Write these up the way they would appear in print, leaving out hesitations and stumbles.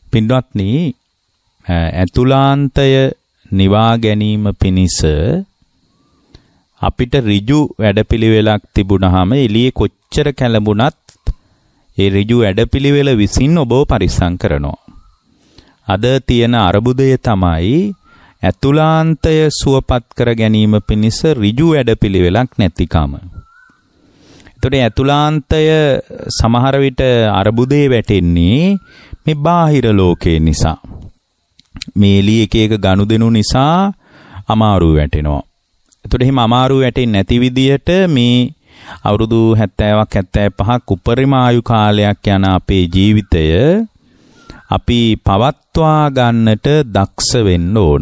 පින්වත්නි ඇතුලාන්තය නිවා ගැනීම පිණිස අපිට ඍජු වැඩපිළිවෙලක් තිබුණාම එළියේ කොච්චර කැළඹුණත් ඒ ඍජු වැඩපිළිවෙල විසින් ඔබව පරිස්සම් කරනවා. අද තියෙන අරුබුදය තමයි ඇතුලාන්තය සුවපත් කර ගැනීම පිණිස ඍජු වැඩපිළිවෙලක් නැතිකම. එතකොට ඇතුලාන්තය සමහර විට අරුබුදේ වැටෙන්නේ මේ බාහිර ලෝකේ නිසා. මේ එළිය එක එක ගනුදෙනු නිසා අමාරු වැටෙනවා. එතකොට එහෙම අමාරු වැටෙන්නේ නැති විදියට මේ අවුරුදු 70ක් 75ක් උපරිම ආයු කාලයක් යන අපේ ජීවිතය අපි පවත්වා ගන්නට දක්ෂ වෙන්න ඕන.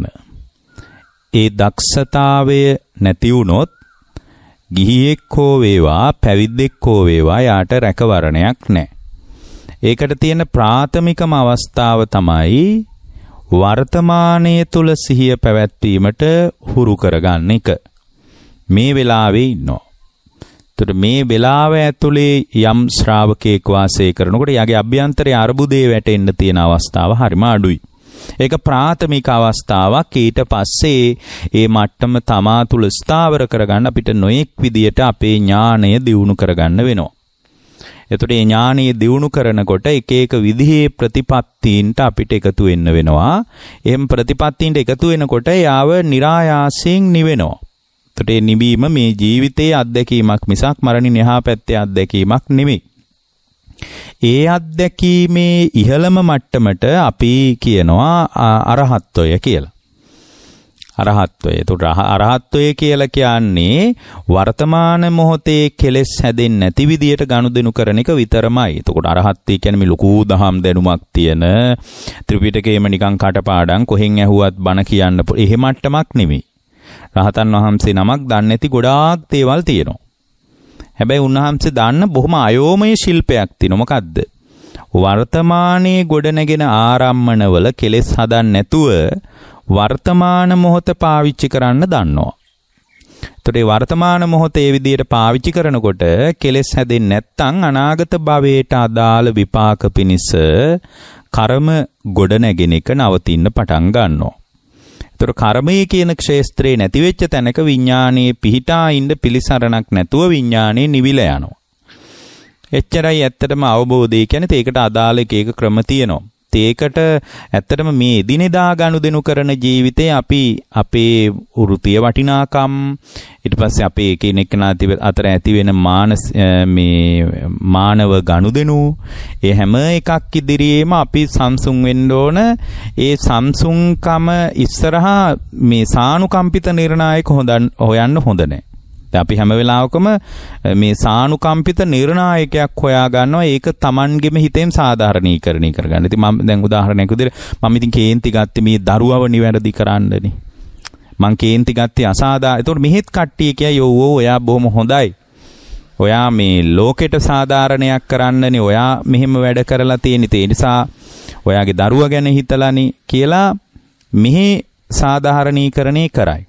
ඒ දක්ෂතාවය නැති වුණොත් ගිහියෙක් හෝ වේවා පැවිද්දෙක් හෝ වේවා යාට රැකවරණයක් නැහැ. ඒකට තියෙන ප්‍රාථමිකම අවස්ථාව තමයි වර්තමානයේ තුල සිහිය පැවැත්වීමට හුරු කරගන්න එක. මේ වෙලාවේ ඉන්නවා. එතකොට මේ වෙලාව ඇතුලේ යම් ශ්‍රාවකයෙක් වාසය කරනකොට යාගේ අභ්‍යන්තරයේ අරුබුදේ වැටෙන්න තියෙන අවස්ථාව හරිම අඩුයි. ඒක ප්‍රාථමික අවස්ථාවක්. ඊට පස්සේ ඒ මට්ටම තමා තුල ස්ථාවර කරගන්න අපිට නොඑක් විදියට අපේ ඥාණය දියුණු කරගන්න වෙනවා. එතකොට මේ ඥාණය දියුණු කරනකොට එක එක විදිහේ ප්‍රතිපත්තීන්ට අපිට එකතු වෙන්න වෙනවා. එහෙම ප්‍රතිපත්තීන්ට එකතු වෙනකොට යාව નિરાයාසයෙන් නිවෙනවා. එතකොට මේ නිවීම මේ ජීවිතයේ අත්දැකීමක් මිසක් මරණින් එහා පැත්තේ අත්දැකීමක් නෙමෙයි. ඒ අත්දැකීමේ ඉහළම මට්ටමට අපි කියනවා අරහත්ත්වය කියලා. අරහත්ත්වය. එතකොට අරහත්ත්වය කියලා කියන්නේ වර්තමාන මොහොතේ කෙලෙස් හැදෙන්නේ නැති විදියට ගනුදෙනු කරන එක විතරමයි. එතකොට අරහත්ත්වය කියන්නේ මේ ලොකු දහම් දැනුමක් තියෙන ත්‍රිපිටකයේම නිකන් කටපාඩම් කොහෙන් ඇහුවත් බණ කියන්න එහෙම මට්ටමක් නෙමෙයි. රහතන් වහන්සේ නමක් දන්නේ නැති ගොඩාක් දේවල් තියෙනවා. හැබැයි උන්වහන්සේ දාන්න බොහොම අයෝමය ශිල්පයක් තියෙනවා. මොකද්ද? වර්තමානයේ ගොඩනැගෙන ආරම්මණවල කෙලෙස් හදන්න නැතුව වර්තමාන මොහොත පාවිච්චි කරන්න දන්නවා. එතකොට වර්තමාන මොහොත ඒ විදිහට පාවිච්චි කරනකොට කෙලෙස් හැදෙන්නේ නැත්නම් අනාගත භවයට අදාළ විපාක පිණිස කර්ම ගොඩනැගෙන එක නවතින්න පටන් ගන්නවා. එතකොට කර්මයේ කියන ක්ෂේත්‍රේ නැති වෙච්ච තැනක විඥානයේ පිහිටා ඉන්න පිළිසරණක් නැතුව විඥානේ නිවිලා යනවා. එච්චරයි ඇත්තටම අවබෝධය කියන්නේ. ඒකට අදාළ එක ක්‍රම තියෙනවා. ඒකට ඇත්තටම මේ එදිනෙදා ගනුදෙනු කරන ජීවිතේ අපි අපේ වෘත්තීය වටිනාකම් ඊට පස්සේ අපේ එකිනෙකා අතර ඇති වෙන මානව ගනුදෙනු ඒ හැම එකක් ඉදිරියේම අපි සම්සුන් වෙන්න ඕන. ඒ සම්සුන්කම ඉස්සරහා මේ සානුකම්පිත නිර්ණායක හොයන්න හොඳ නැහැ. අපි හැම වෙලාවකම මේ සානුකම්පිත නිර්ණායකයක් හොයා ගන්නවා. ඒක Tamanගෙම හිතෙන් සාධාරණීකරණය කරගන්න. ඉතින් මම දැන් උදාහරණයක් විදිහට මම ඉතින් කේන්ති ගත්තේ මේ දරුවව නිවැරදි කරන්නනේ. මං කේන්ති ගත්තේ අසාධාරණ. ඒතකොට මෙහෙත් කට්ටිය කියයි යෝ ඔයා බොහොම හොඳයි. ඔයා මේ ලෝකෙට සාධාරණයක් කරන්නනේ. ඔයා මෙහෙම වැඩ කරලා තියෙන. ඒ නිසා ඔයාගේ දරුවා ගැන හිතලානේ කියලා මෙහි සාධාරණීකරණය කරයි.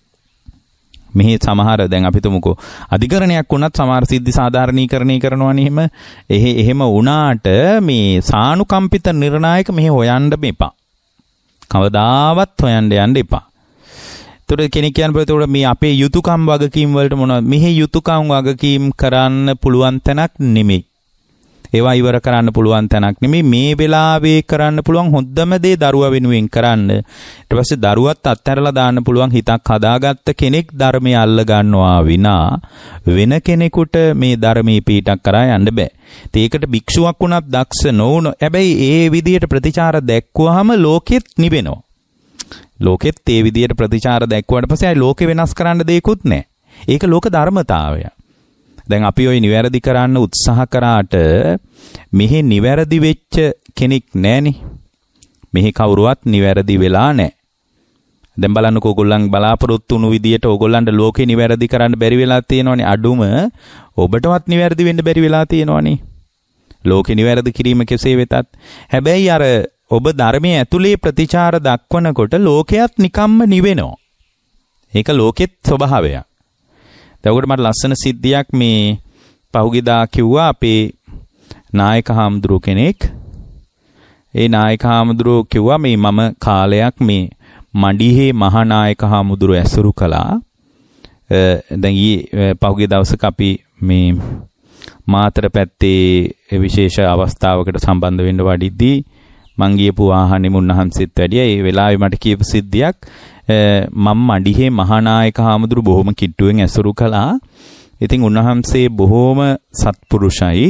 මෙහි සමහර දැන් අපි තුමුකෝ අධිකරණයක් වුණත් සමහර සිද්ධි සාධාරණීකරණය කරනවනේ. එහෙම වුණාට මේ සානුකම්පිත නිර්ණායක මෙහි හොයන්න එපා. කවදාවත් හොයන්න යන්න එපා. ඒතකොට කෙනෙක් කියනකොට මේ අපේ යුතුයකම් වගකීම් වලට මොනවද? මෙහි යුතුයකම් වගකීම් කරන්න පුළුවන් තැනක් නෙමෙයි. ඒවා ඉවර කරන්න පුළුවන් තැනක් නෙමෙයි. මේ වෙලාවේ කරන්න පුළුවන් හොඳම දේ දරුවා වෙනුවෙන් කරන්න. ඊට පස්සේ දරුවත් අත්හැරලා දාන්න පුළුවන් හිතක් හදාගත්ත කෙනෙක් ධර්මය අල්ල ගන්නවා විනා වෙන කෙනෙකුට මේ ධර්මයේ පීඩක් කරා යන්න බෑ. ඒකට භික්ෂුවක් වුණත් දක්ෂ නොවුන. හැබැයි ඒ විදියට ප්‍රතිචාර දැක්වුවාම ලෝකෙත් නිවෙනවා. ලෝකෙත් ඒ විදියට ප්‍රතිචාර දැක්වුවාට පස්සේ ලෝකෙ වෙනස් කරන්න දෙයක්වත් නැහැ. ඒක ලෝක ධර්මතාවය. දැන් අපි ওই නිවැරදි කරන්න උත්සාහ කරාට මෙහි නිවැරදි වෙච්ච කෙනෙක් නැහනේ. මෙහි කවුරුවත් නිවැරදි වෙලා නැහැ. දැන් බලන්නකෝ ඕගොල්ලන් බලාපොරොත්තු වුණු විදියට ඕගොල්ලන්ට ලෝකේ නිවැරදි කරන්න බැරි වෙලා තියෙනවනේ. අඩුම ඔබටවත් නිවැරදි වෙන්න බැරි වෙලා තියෙනවනේ. ලෝකේ නිවැරදි කිරීම කෙසේ වෙතත්. හැබැයි අර ඔබ ධර්මයේ ඇතුලේ ප්‍රතිචාර දක්වනකොට ලෝකයක් නිකම්ම නිවෙනවා. ඒක ලෝකෙත් ස්වභාවයක්. දැන් උකට මට ලස්සන සිද්ධියක් මේ පහුගියදා කිව්වා අපේ නායක හාමුදුරුව කෙනෙක් ඒ නායක හාමුදුරුවෝ කිව්වා මේ මම කාලයක් මේ මඩිහේ මහානායක හාමුදුරුවෝ ඇසුරු කළා. දැන් පහුගිය දවසක අපි මේ මාතර පැත්තේ විශේෂ අවස්ථාවකට සම්බන්ධ වෙන්න වඩිද්දී මං ගියපු වාහනේම උන්වහන්සේත් වැඩියා. ඒ වෙලාවේ මට කියපු සිද්ධියක් මම මඩිහේ මහානායක හාමුදුරුවෝ බොහොම කිට්ටුවෙන් ඇසුරු කළා. ඉතින් උන්වහන්සේ බොහොම සත්පුරුෂයි.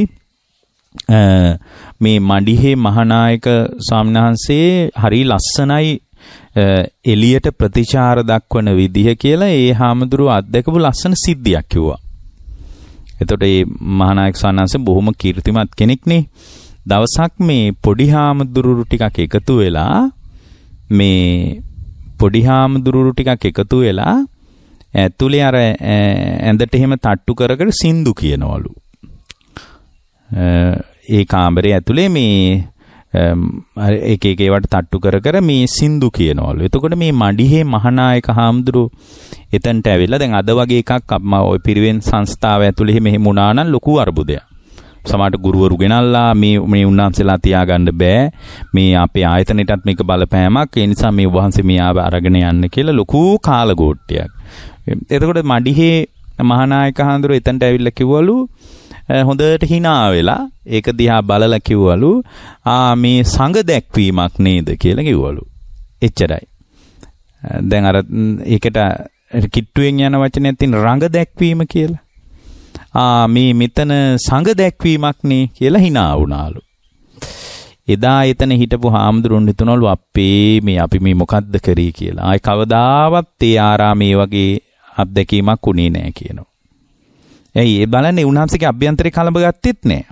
මේ මඩිහේ මහානායක ස්වාමීන් වහන්සේ හරි ලස්සනයි එළියට ප්‍රතිචාර දක්වන විදිහ කියලා ඒ හාමුදුරුවෝ අත්දකපු ලස්සන සිද්ධියක් කිව්වා. එතකොට මේ මහානායක ස්වාමීන් වහන්සේ බොහොම කීර්තිමත් කෙනෙක්නේ. දවසක් මේ පොඩි හාමුදුරුවෝ ටිකක් එකතු වෙලා ඇතුලේ අර ඇඳට එහෙම තට්ටු කර කර සින්දු කියනවලු. ඒ කාමරේ ඇතුලේ මේ එක ඒවට තට්ටු කර කර මේ සින්දු කියනවලු. එතකොට මේ මඩිහේ මහානායක හාමුදුරුවෝ එතනට ඇවිල්ලා දැන් අද වගේ එකක් ඔය පිරිවෙන් සංස්ථාව ඇතුලේ මෙහෙම වුණා නම් ලොකු අරුබුදයක්. සමහරට ගුරුවරු ගෙනල්ලා මේ උන්වහන්සේලා තියාගන්න බෑ. මේ අපේ ආයතනෙටත් මේක බලපෑමක්. ඒ නිසා මේ වහන්සේ මේ අරගෙන යන්න කියලා ලොකු කාලගෝට්ටයක්. එතකොට මඩිහේ මහානායක හාමුදුරුවෝ එතනට ඇවිල්ලා කිව්වලු හොඳට hina වෙලා ඒක දිහා බලලා කිව්වලු මේ සංඝ දැක්වීමක් නේද කියලා කිව්වලු. එච්චරයි. දැන් අර ඒකට කිට්ටුවෙන් යන වචනයක් තියෙන රංග දැක්වීම කියලා. මේ මෙතන සංඝ දැක්වීමක් නේ කියලා hina වුණාලු. එදා එතන හිටපු හාමුදුරුවෝ හිතනවලු අපි මේ මොකද්ද කරේ කියලා. ආයි කවදාවත් ඒ ආරාමේ වගේ අත්දැකීමක් උනේ නැහැ කියනවා. ඒ බලන්නේ උන්වහන්සේගේ අභ්‍යන්තරේ කලබ ගත්තෙත් නැහැ.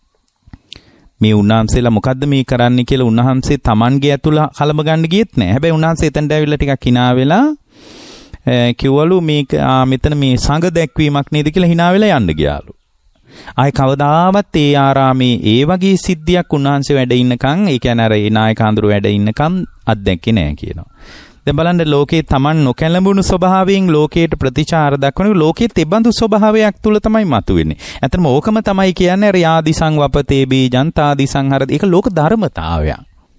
මේ උන්වහන්සේලා මොකද්ද මේ කරන්නේ කියලා උන්වහන්සේ Tamanගේ ඇතුළ කලබ ගන්න ගියෙත් නැහැ. හැබැයි උන්වහන්සේ එතනට ඇවිල්ලා ටිකක් hina වෙලා කිව්වලු මේක මෙතන මේ සංඝ දැක්වීමක් නේද කියලා hina වෙලා යන්න ගියාලු. ආයි කවදාවත් ඒ ආරාමේ ඒ වගේ සිද්ධියක් උන්වහන්සේ වැඩ ඉන්නකම් ඒ කියන්නේ අර ඒ නායක හඳුරු වැඩ ඉන්නකම් අත්දැකේ නැහැ කියනවා. දැන් බලන්න ලෝකේ Taman නොකැළඹුණු ස්වභාවයෙන් ලෝකයට ප්‍රතිචාර දක්වන ලෝකයේ තිබඳු ස්වභාවයක් තුල තමයි මතුවෙන්නේ. ඇත්තටම ඕකම තමයි කියන්නේ අර යාදිසං වපතේ බීජං තාදිසං හරද. ඒක ලෝක ධර්මතාවයක්.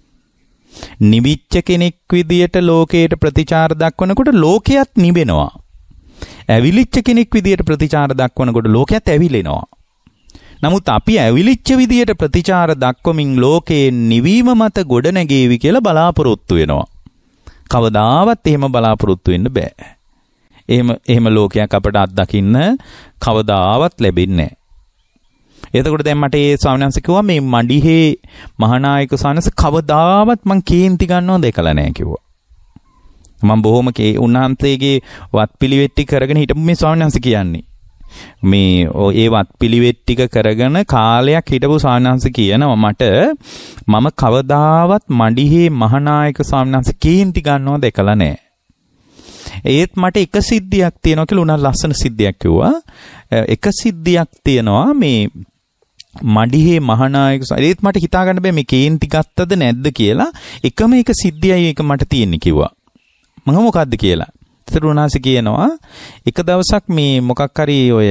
නිවිච්ච කෙනෙක් විදියට ලෝකයට ප්‍රතිචාර දක්වනකොට ලෝකයක් නිවෙනවා. ඇවිලිච්ච කෙනෙක් විදියට ප්‍රතිචාර දක්වනකොට ලෝකයක් ඇවිලෙනවා. නමුත් අපි ඇවිලිච්ච විදියට ප්‍රතිචාර දක්වමින් ලෝකේ නිවීම මත ගොඩනැගේවි කියලා බලාපොරොත්තු වෙනවා. කවදාවත් එහෙම බලාපොරොත්තු වෙන්න බෑ. එහෙම ලෝකයක් අපට අත්දකින්න කවදාවත් ලැබෙන්නේ නැහැ. එතකොට දැන් මට ඒ ස්වාමීන් වහන්සේ කිව්වා මේ මඩිහේ මහානායක ස්වාමීන් වහන්සේ කවදාවත් මං කේන්ති ගන්නව දැකලා නැහැ කිව්වා. මම බොහොම උන්වහන්සේගේ වත්පිළිවෙත් ටික කරගෙන හිටපු මේ ස්වාමීන් වහන්සේ කියන්නේ. මේ ඒ වත්පිළිවෙත් ටික කරගෙන කාලයක් හිටපු ස්වාමීන් වහන්සේ කියනවා මට මම කවදාවත් මඩිහේ මහානායක ස්වාමීන් වහන්සේ කේන්ති ගන්නව දැකලා නැහැ. ඒත් මට එක සිද්ධියක් තියෙනවා කියලා උනා ලස්සන සිද්ධියක් කිව්වා. එක සිද්ධියක් තියෙනවා මේ මඩිහේ මහානායක ඒත් මට හිතා ගන්න බෑ මේ කේන්ති ගත්තද නැද්ද කියලා. එකම එක සිද්ධියයි ඒක මට තියෙන්නේ කිව්වා. මම මොකද්ද කියලා. තරුණාසි කියනවා එක දවසක් මේ මොකක් හරි ඔය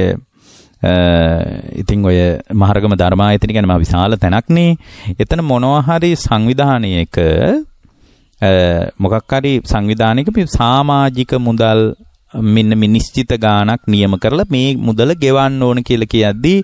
ඉතින් ඔය මහරගම ධර්මායතන කියන්නේ මා විශාල තැනක්නේ. එතන මොනවා හරි සංවිධානයක මොකක් හරි සංවිධානයක සමාජික මුදල් මෙන්න මේ නිශ්චිත ගාණක් නියම කරලා මේ මුදල ගෙවන්න ඕන කියලා කියද්දී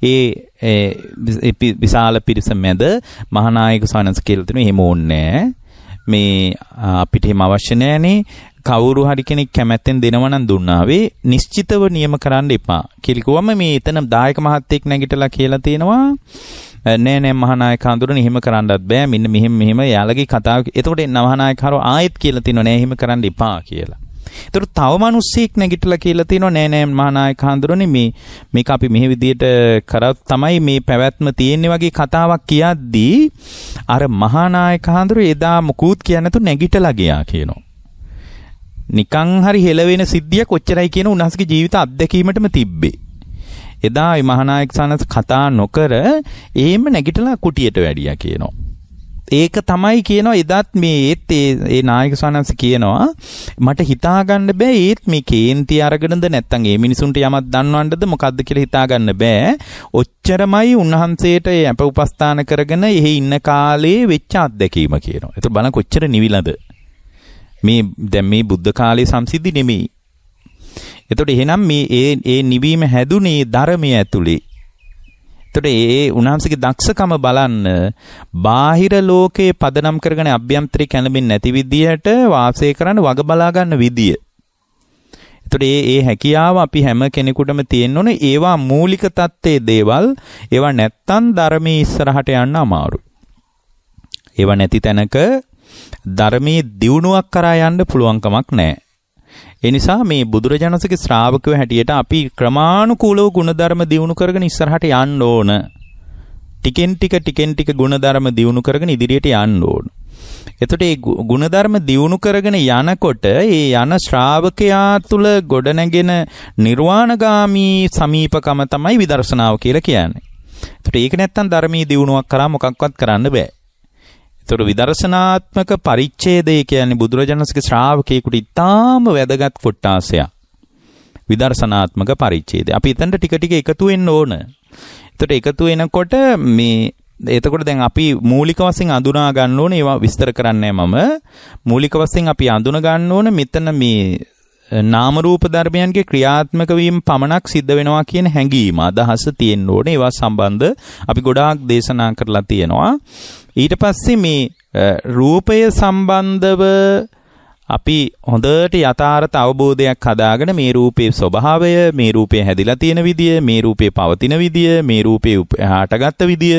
ඒ විශාල පිරිස මැද මහානායක සානස් කියලා තියෙනවා එහෙම ඕනේ මේ අපිට එහෙම අවශ්‍ය නැහැනේ කවුරු හරි කෙනෙක් කැමැත්තෙන් දෙනවා නම් දුන්නාවේ නිශ්චිතව නියම කරන්න එපා කියලා කිව්වම මේ එතන දායක මහත්තයෙක් නැගිටලා කියලා තියෙනවා නෑ මහානායක හඳුරන එහෙම කරන්නත් බෑ මෙන්න මෙහෙම යාළගේ කතාව. එතකොට මහානායක හරෝ ආයෙත් කියලා තියෙනවා නෑ එහෙම කරන්න එපා කියලා. ඒතර තව මිනිස්සෙක් නැගිටලා කියලා තියෙනවා නෑ මහානායක හඳුරන්නේ මේක අපි මෙහෙ විදියට කරත් තමයි මේ පැවැත්ම තියෙන්නේ වගේ කතාවක් කියද්දී අර මහානායක හඳුර එදා මුකුත් කියන්නේ නැතු නැගිටලා ගියා කියනවා. නිකන් හරි හෙලවෙන සිද්ධියක් ඔච්චරයි කියන උන්වහන්සේගේ ජීවිත අත්දැකීමටම තිබ්බේ. එදා මේ මහානායක සානස් කතා නොකර එහෙම නැගිටලා කුටියට වැඩියා කියනවා. ඒක තමයි කියනවා එදත් මේ ඒත් ඒ නායක ස්වාමීන් කියනවා මට හිතා ගන්න බෑ ඒත් මේ කේන්ති අරගෙනද නැත්තම් ඒ මිනිසුන්ට යමක් දන්නවන්නද මොකද්ද කියලා හිතා ගන්න බෑ. ඔච්චරමයි උන්වහන්සේට අප උපස්ථාන කරගෙන එහි ඉන්න කාලේ වෙච්ච අත්දැකීම කියනවා. ඒක බලන්න කොච්චර නිවිලද. මේ දැන් මේ බුද්ධ කාලයේ සංසිද්ධි නෙමෙයි. එතකොට එහෙනම් මේ ඒ නිවීම හැදුනේ ධර්මයේ ඇතුලේ. එතකොට ඒ උන්වහන්සේගේ දක්ෂකම බලන්න බාහිර ලෝකේ පදනම් කරගෙන අභ්‍යන්තරේ කැළඹෙන්නේ නැති විදියට වාසය කරන්න වග බලා ගන්න විදිය. එතකොට ඒ හැකියාව අපි හැම කෙනෙකුටම තියෙන්න ඕනේ. ඒවා මූලික தත්ත්වයේ දේවල් ඒවා නැත්තම් ධර්මයේ ඉස්සරහට යන්න අමාරුයි. ඒවා නැති තැනක ධර්මයේ දියුණුවක් කරා යන්න පුළුවන් කමක් නැහැ. ඒ නිසා මේ බුදුරජාණන්සේගේ ශ්‍රාවකයෝ හැටියට අපි ක්‍රමානුකූලව ගුණධර්ම දියුණු කරගෙන ඉස්සරහට යන්න ඕන. ටිකෙන් ටික ගුණධර්ම දියුණු කරගෙන ඉදිරියට යන්න ඕන. එතකොට මේ ගුණධර්ම දියුණු කරගෙන යනකොට ඒ යන ශ්‍රාවකයා තුල ගොඩනැගෙන නිර්වාණගාමී සමීපකම තමයි විදර්ශනාව කියලා කියන්නේ. එතකොට ඒක නැත්තම් ධර්මයේ දියුණුවක් කරා මොකක්වත් කරන්න බෑ. ඒතර විදර්ශනාත්මක පරිච්ඡේදය කියන්නේ බුදුරජාණන්සේගේ ශ්‍රාවකයෙකුට ඉතාම වැදගත් කොටාසයක්. විදර්ශනාත්මක පරිච්ඡේදය. අපි එතනට ටික ටික එකතු වෙන්න ඕන. ඒතර එකතු වෙනකොට එතකොට දැන් අපි මූලික වශයෙන් අඳුනා ගන්න ඕනේ. ඒවා විස්තර කරන්නේ මම. මූලික වශයෙන් අපි අඳුන ගන්න ඕනේ මෙතන මේ නාම රූප ධර්මයන්ගේ ක්‍රියාත්මක වීම පමණක් සිද්ධ වෙනවා කියන හැඟීම අදහස තියෙන්න ඕනේ. ඒවා සම්බන්ධ අපි ගොඩාක් දේශනා කරලා තියෙනවා. ඊට පස්සේ මේ රූපය සම්බන්ධව අපි හොඳට යථාර්ථ අවබෝධයක් හදාගෙන මේ රූපේ ස්වභාවය, මේ රූපේ හැදිලා තියෙන විදිය, මේ රූපේ පවතින විදිය, මේ රූපේ හටගත්ත විදිය,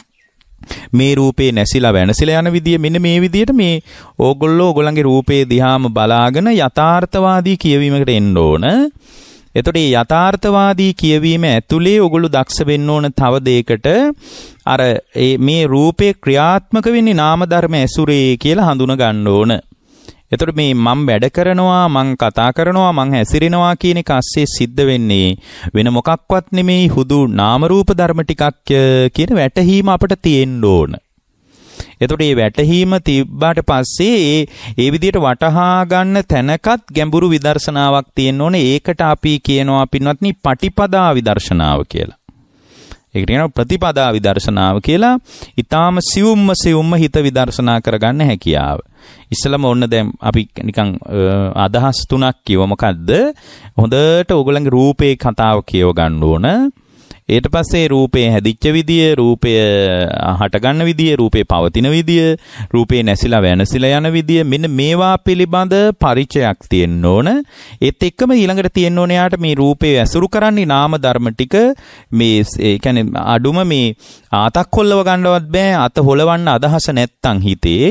මේ රූපේ නැසිලා වෙනසිලා යන විදිය, මෙන්න මේ විදියට මේ ඕගොල්ලෝගේ රූපේ දිහාම බලාගෙන යථාර්ථවාදී කියවීමකට එන්න ඕන. එතකොට මේ යථාර්ථවාදී කියවීම ඇතුලේ ඔයගොල්ලෝ දක්ෂ වෙන්න ඕන තව දෙයකට අර මේ රූපේ ක්‍රියාත්මක වෙන්නේ නාම ධර්ම ඇසුරේ කියලා හඳුන ගන්න ඕන. එතකොට මේ මම වැඩ කරනවා, මම කතා කරනවා, මම හැසිරෙනවා කියන එක ASCII සිද්ධ වෙන්නේ වෙන මොකක්වත් නෙමෙයි හුදු නාම රූප ධර්ම ටිකක් කියන වැටහීම අපිට තියෙන්න ඕන. එතකොට මේ වැටහීම තිබ්බාට පස්සේ ඒ විදිහට වටහා ගන්න තැනකත් ගැඹුරු විදර්ශනාවක් තියෙන්න ඕනේ. ඒකට අපි කියනවා පින්වත්නි පටිපදා විදර්ශනාව කියලා. ඒකට කියනවා ප්‍රතිපදා විදර්ශනාව කියලා. ඊටාම සියුම්ම හිත විදර්ශනා කරගන්න හැකියාව. ඉස්සලම ඔන්න දැන් අපි නිකන් අදහස් තුනක් කියව මොකද්ද? හොඳට ඕගොල්ලන්ගේ රූපේ කතාව කියව ගන්න ඕන. ඊට පස්සේ රූපේ හැදිච්ච විදිය, රූපය හටගන්න විදිය, රූපේ පවතින විදිය, රූපේ නැසිලා වෙනසිලා යන විදිය, මෙන්න මේවා පිළිබඳ පරිචයක් තියෙන්න ඕන. ඒත් එක්කම ඊළඟට තියෙන්න ඕන යාට මේ රූපේ ඇසුරු කරන්නේ නාම ධර්ම ටික. මේ ඒ කියන්නේ අඩුම මේ ආතක් හොල්ලව ගන්නවත් බෑ. අත හොලවන්න අදහස නැත්තම් හිතේ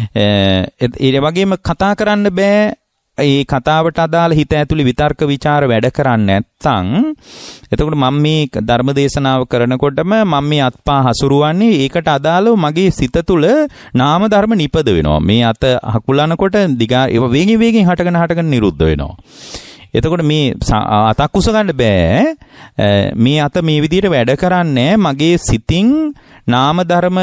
ඒ වගේම කතා කරන්න බෑ. ඒ කතාවට අදාළ හිත ඇතුලේ විතර්ක ਵਿਚාර වැඩ කරන්නේ නැත්නම් එතකොට මම මේ ධර්ම දේශනාව කරනකොටම මම මේ අත්පා හසුරුවන්නේ ඒකට අදාළව මගේ සිත තුළ නාම ධර්ම නිපද වෙනවා. මේ අත හකුලනකොට දිගා ඒව වේගෙන් හටගෙන නිරුද්ධ වෙනවා. එතකොට මේ අතක් උස ගන්න බෑ. මේ අත මේ විදිහට වැඩ කරන්නේ මගේ සිතින් නාම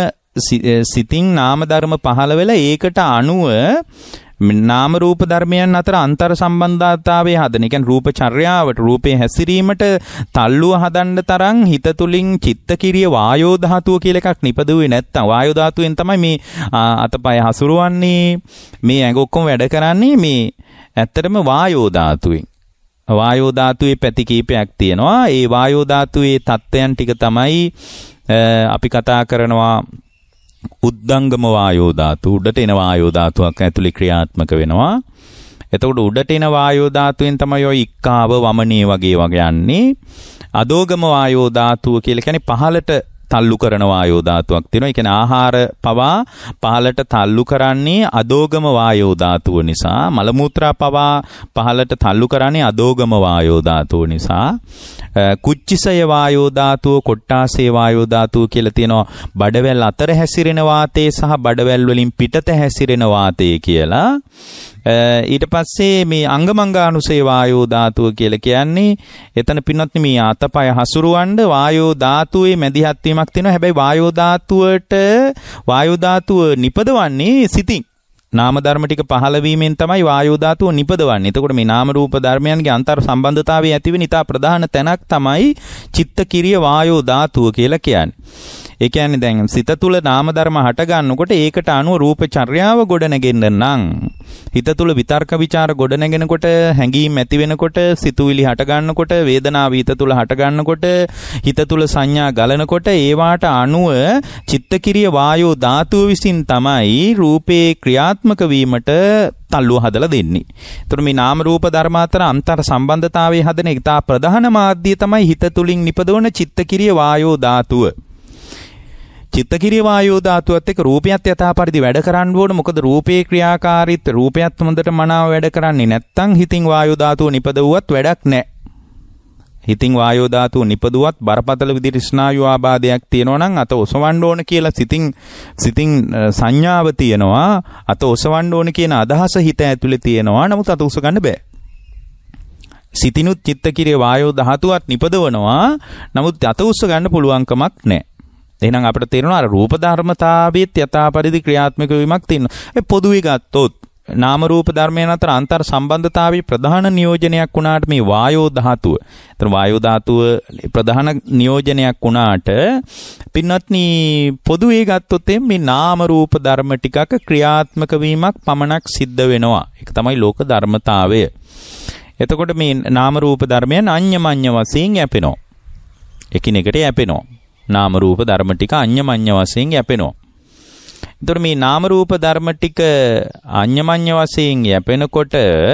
ධර්ම පහළ වෙලා ඒකට අනුව නාම රූප ධර්මයන් අතර අන්තර් සම්බන්ධතාවය හදන. ඒ කියන්නේ රූප චර්යාවට, රූපේ හැසිරීමට තල්ලුව හදන්න තරම් හිත තුලින් චිත්තකිරිය වායෝ ධාතුව කියලා එකක් නිපදුවේ නැත්තම් වායෝ ධාතුවෙන් තමයි මේ අතපය හසුරවන්නේ, මේ ඇඟ ඔක්කොම වැඩ කරන්නේ මේ ඇත්තටම වායෝ ධාතුවෙන්. වායෝ ධාතුවේ පැති කීපයක් තියෙනවා. ඒ වායෝ ධාතුවේ තත්ත්වයන් ටික තමයි අපි කතා කරනවා උද්දංගම වායෝ ධාතු. උඩට එන වායෝ ධාතුවක් ඇතුලේ ක්‍රියාත්මක වෙනවා. එතකොට උඩට එන වායෝ ධාතුවෙන් තමයි ඔය ඉක්කාව වමනේ වගේ යන්නේ. අදෝගම වායෝ ධාතුව කියලා කියන්නේ පහළට තල්ලු කරන වායෝ ධාතුවක් තියෙනවා. ඒ කියන්නේ ආහාර පවා පහළට තල්ලු කරන්නේ අදෝගම වායෝ ධාතුව නිසා. මල මුත්‍රා පවා පහළට තල්ලු කරන්නේ අදෝගම වායෝ ධාතුව නිසා. කුච්චිසය වායෝ ධාතුව, කොට්ටාසේ වායෝ ධාතුව කියලා තියෙනවා. බඩවැල් අතර හැසිරෙන වාතය සහ බඩවැල් වලින් පිටත හැසිරෙන වාතය කියලා. ඊට පස්සේ මේ අංගමංගානුසේ වායෝ ධාතුව කියලා කියන්නේ එතන පින්වත්නි මේ අතපය හසුරුවන්න වායෝ ධාතුවේ මැදිහත් වීමක් තියෙනවා. හැබැයි වායෝ ධාතුව නිපදවන්නේ සිතින්. නාම ධර්ම ටික පහළ වීමෙන් තමයි වායෝ ධාතුව නිපදවන්නේ. එතකොට මේ නාම රූප ධර්මයන්ගේ අන්තර් සම්බන්ධතාවය ඇති වෙන ඉතා ප්‍රධාන තැනක් තමයි චිත්ත කිරිය වායෝ ධාතුව කියලා කියන්නේ. ඒ කියන්නේ දැන් සිත තුළ නාම ධර්ම හට ගන්නකොට ඒකට අනුව රූප චර්යාව ගොඩනගෙන්න නම් හිත තුළ විතර්ක ਵਿਚාර ගොඩනගෙනකොට හැඟීම් ඇති වෙනකොට සිතුවිලි හට ගන්නකොට වේදනාව හිත තුළ හට ගන්නකොට හිත තුළ සංඥා ගලනකොට ඒවාට අනුව චිත්තකිරිය වායෝ ධාතුව විසින් තමයි රූපේ ක්‍රියාත්මක වීමට තල්ලුව හදලා දෙන්නේ. ඒතර මේ නාම රූප ධර්ම අතර අන්තර් සම්බන්ධතාවයේ හදන එක තා ප්‍රධාන මාධ්‍යය තමයි හිත තුළින් නිපදවන චිත්තකිරිය වායෝ ධාතුව. චිත්තකිරිය වායෝ ධාතුවත් එක්ක රූපයත් යථා පරිදි වැඩ කරන්න ඕන. මොකද රූපේ ක්‍රියාකාරීත්වය රූපයත් හොඳට මනාව වැඩ කරන්නේ නැත්නම් හිතින් වායෝ ධාතුව නිපදවුවත් වැඩක් නැහැ. හිතින් වායෝ ධාතුව නිපදුවත් බරපතල විදිහට ස්නායු ආබාධයක් තියෙනවා නම් අත ඔසවන්න ඕන කියලා සිතින් සංඥාව තියෙනවා. අත ඔසවන්න ඕන කියන අදහස හිත ඇතුලේ තියෙනවා. නමුත් අත ඔස ගන්න බෑ. සිතිනුත් චිත්තකිරිය වායෝ ධාතුවත් නිපදවනවා. නමුත් අත ඔස ගන්න පුළුවන්කමක් නැහැ. එහෙනම් අපිට තේරෙනවා අර රූප ධර්මතාවයේත් යථා පරිදි ක්‍රියාත්මක වීමක් තියෙනවා. ඒ පොදුවේ ගත්තොත් නාම රූප ධර්මයන් අතර අන්තර් සම්බන්ධතාවයේ ප්‍රධාන නියෝජනයක් වුණාට මේ වායෝ ධාතුව. ඒතර වායෝ ධාතුව ප්‍රධාන නියෝජනයක් වුණාට පින්වත්නි පොදුවේ ගත්තොත් මේ නාම රූප ධර්ම ටිකක ක්‍රියාත්මක වීමක් පමණක් සිද්ධ වෙනවා. ඒක තමයි ලෝක ධර්මතාවය. එතකොට මේ නාම රූප ධර්මයන් අඤ්ඤමඤ්ඤ වශයෙන් යැපෙනවා. එකිනෙකට යැපෙනවා. නාම රූප ධර්ම ටික අඤ්ඤමඤ්ඤ වශයෙන් යැපෙනවා. ඒතර මේ නාම රූප ධර්ම ටික අඤ්ඤමඤ්ඤ වශයෙන් යැපෙනකොට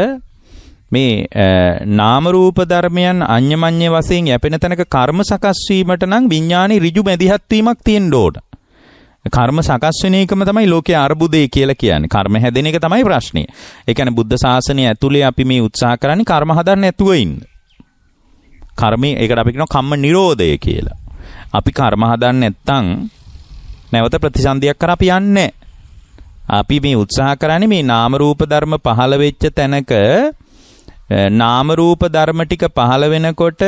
මේ නාම රූප ධර්මයන් අඤ්ඤමඤ්ඤ වශයෙන් යැපෙන තැනක කර්ම සකස් වීමට නම් විඥානි ඍජු මැදිහත් වීමක් තියෙන්න ඕන. කර්ම සකස් වෙන එකම තමයි ලෝකයේ අර්බුදේ කියලා කියන්නේ. කර්ම හැදෙන එක තමයි ප්‍රශ්නේ. ඒ කියන්නේ බුද්ධ ශාසනය ඇතුලේ අපි මේ උත්සාහ කරන්නේ කර්ම හදන්න නැතුව ඉන්න. කර්මයේ ඒකට අපි කියනවා කම්ම නිරෝධය කියලා. අපි කර්ම හදන්නේ නැත්නම් නැවත ප්‍රතිසන්දියක් කර අපි යන්නේ. අපි මේ උත්සාහ කරන්නේ මේ නාම රූප ධර්ම පහළ වෙච්ච තැනක නාම රූප ධර්ම ටික පහළ වෙනකොට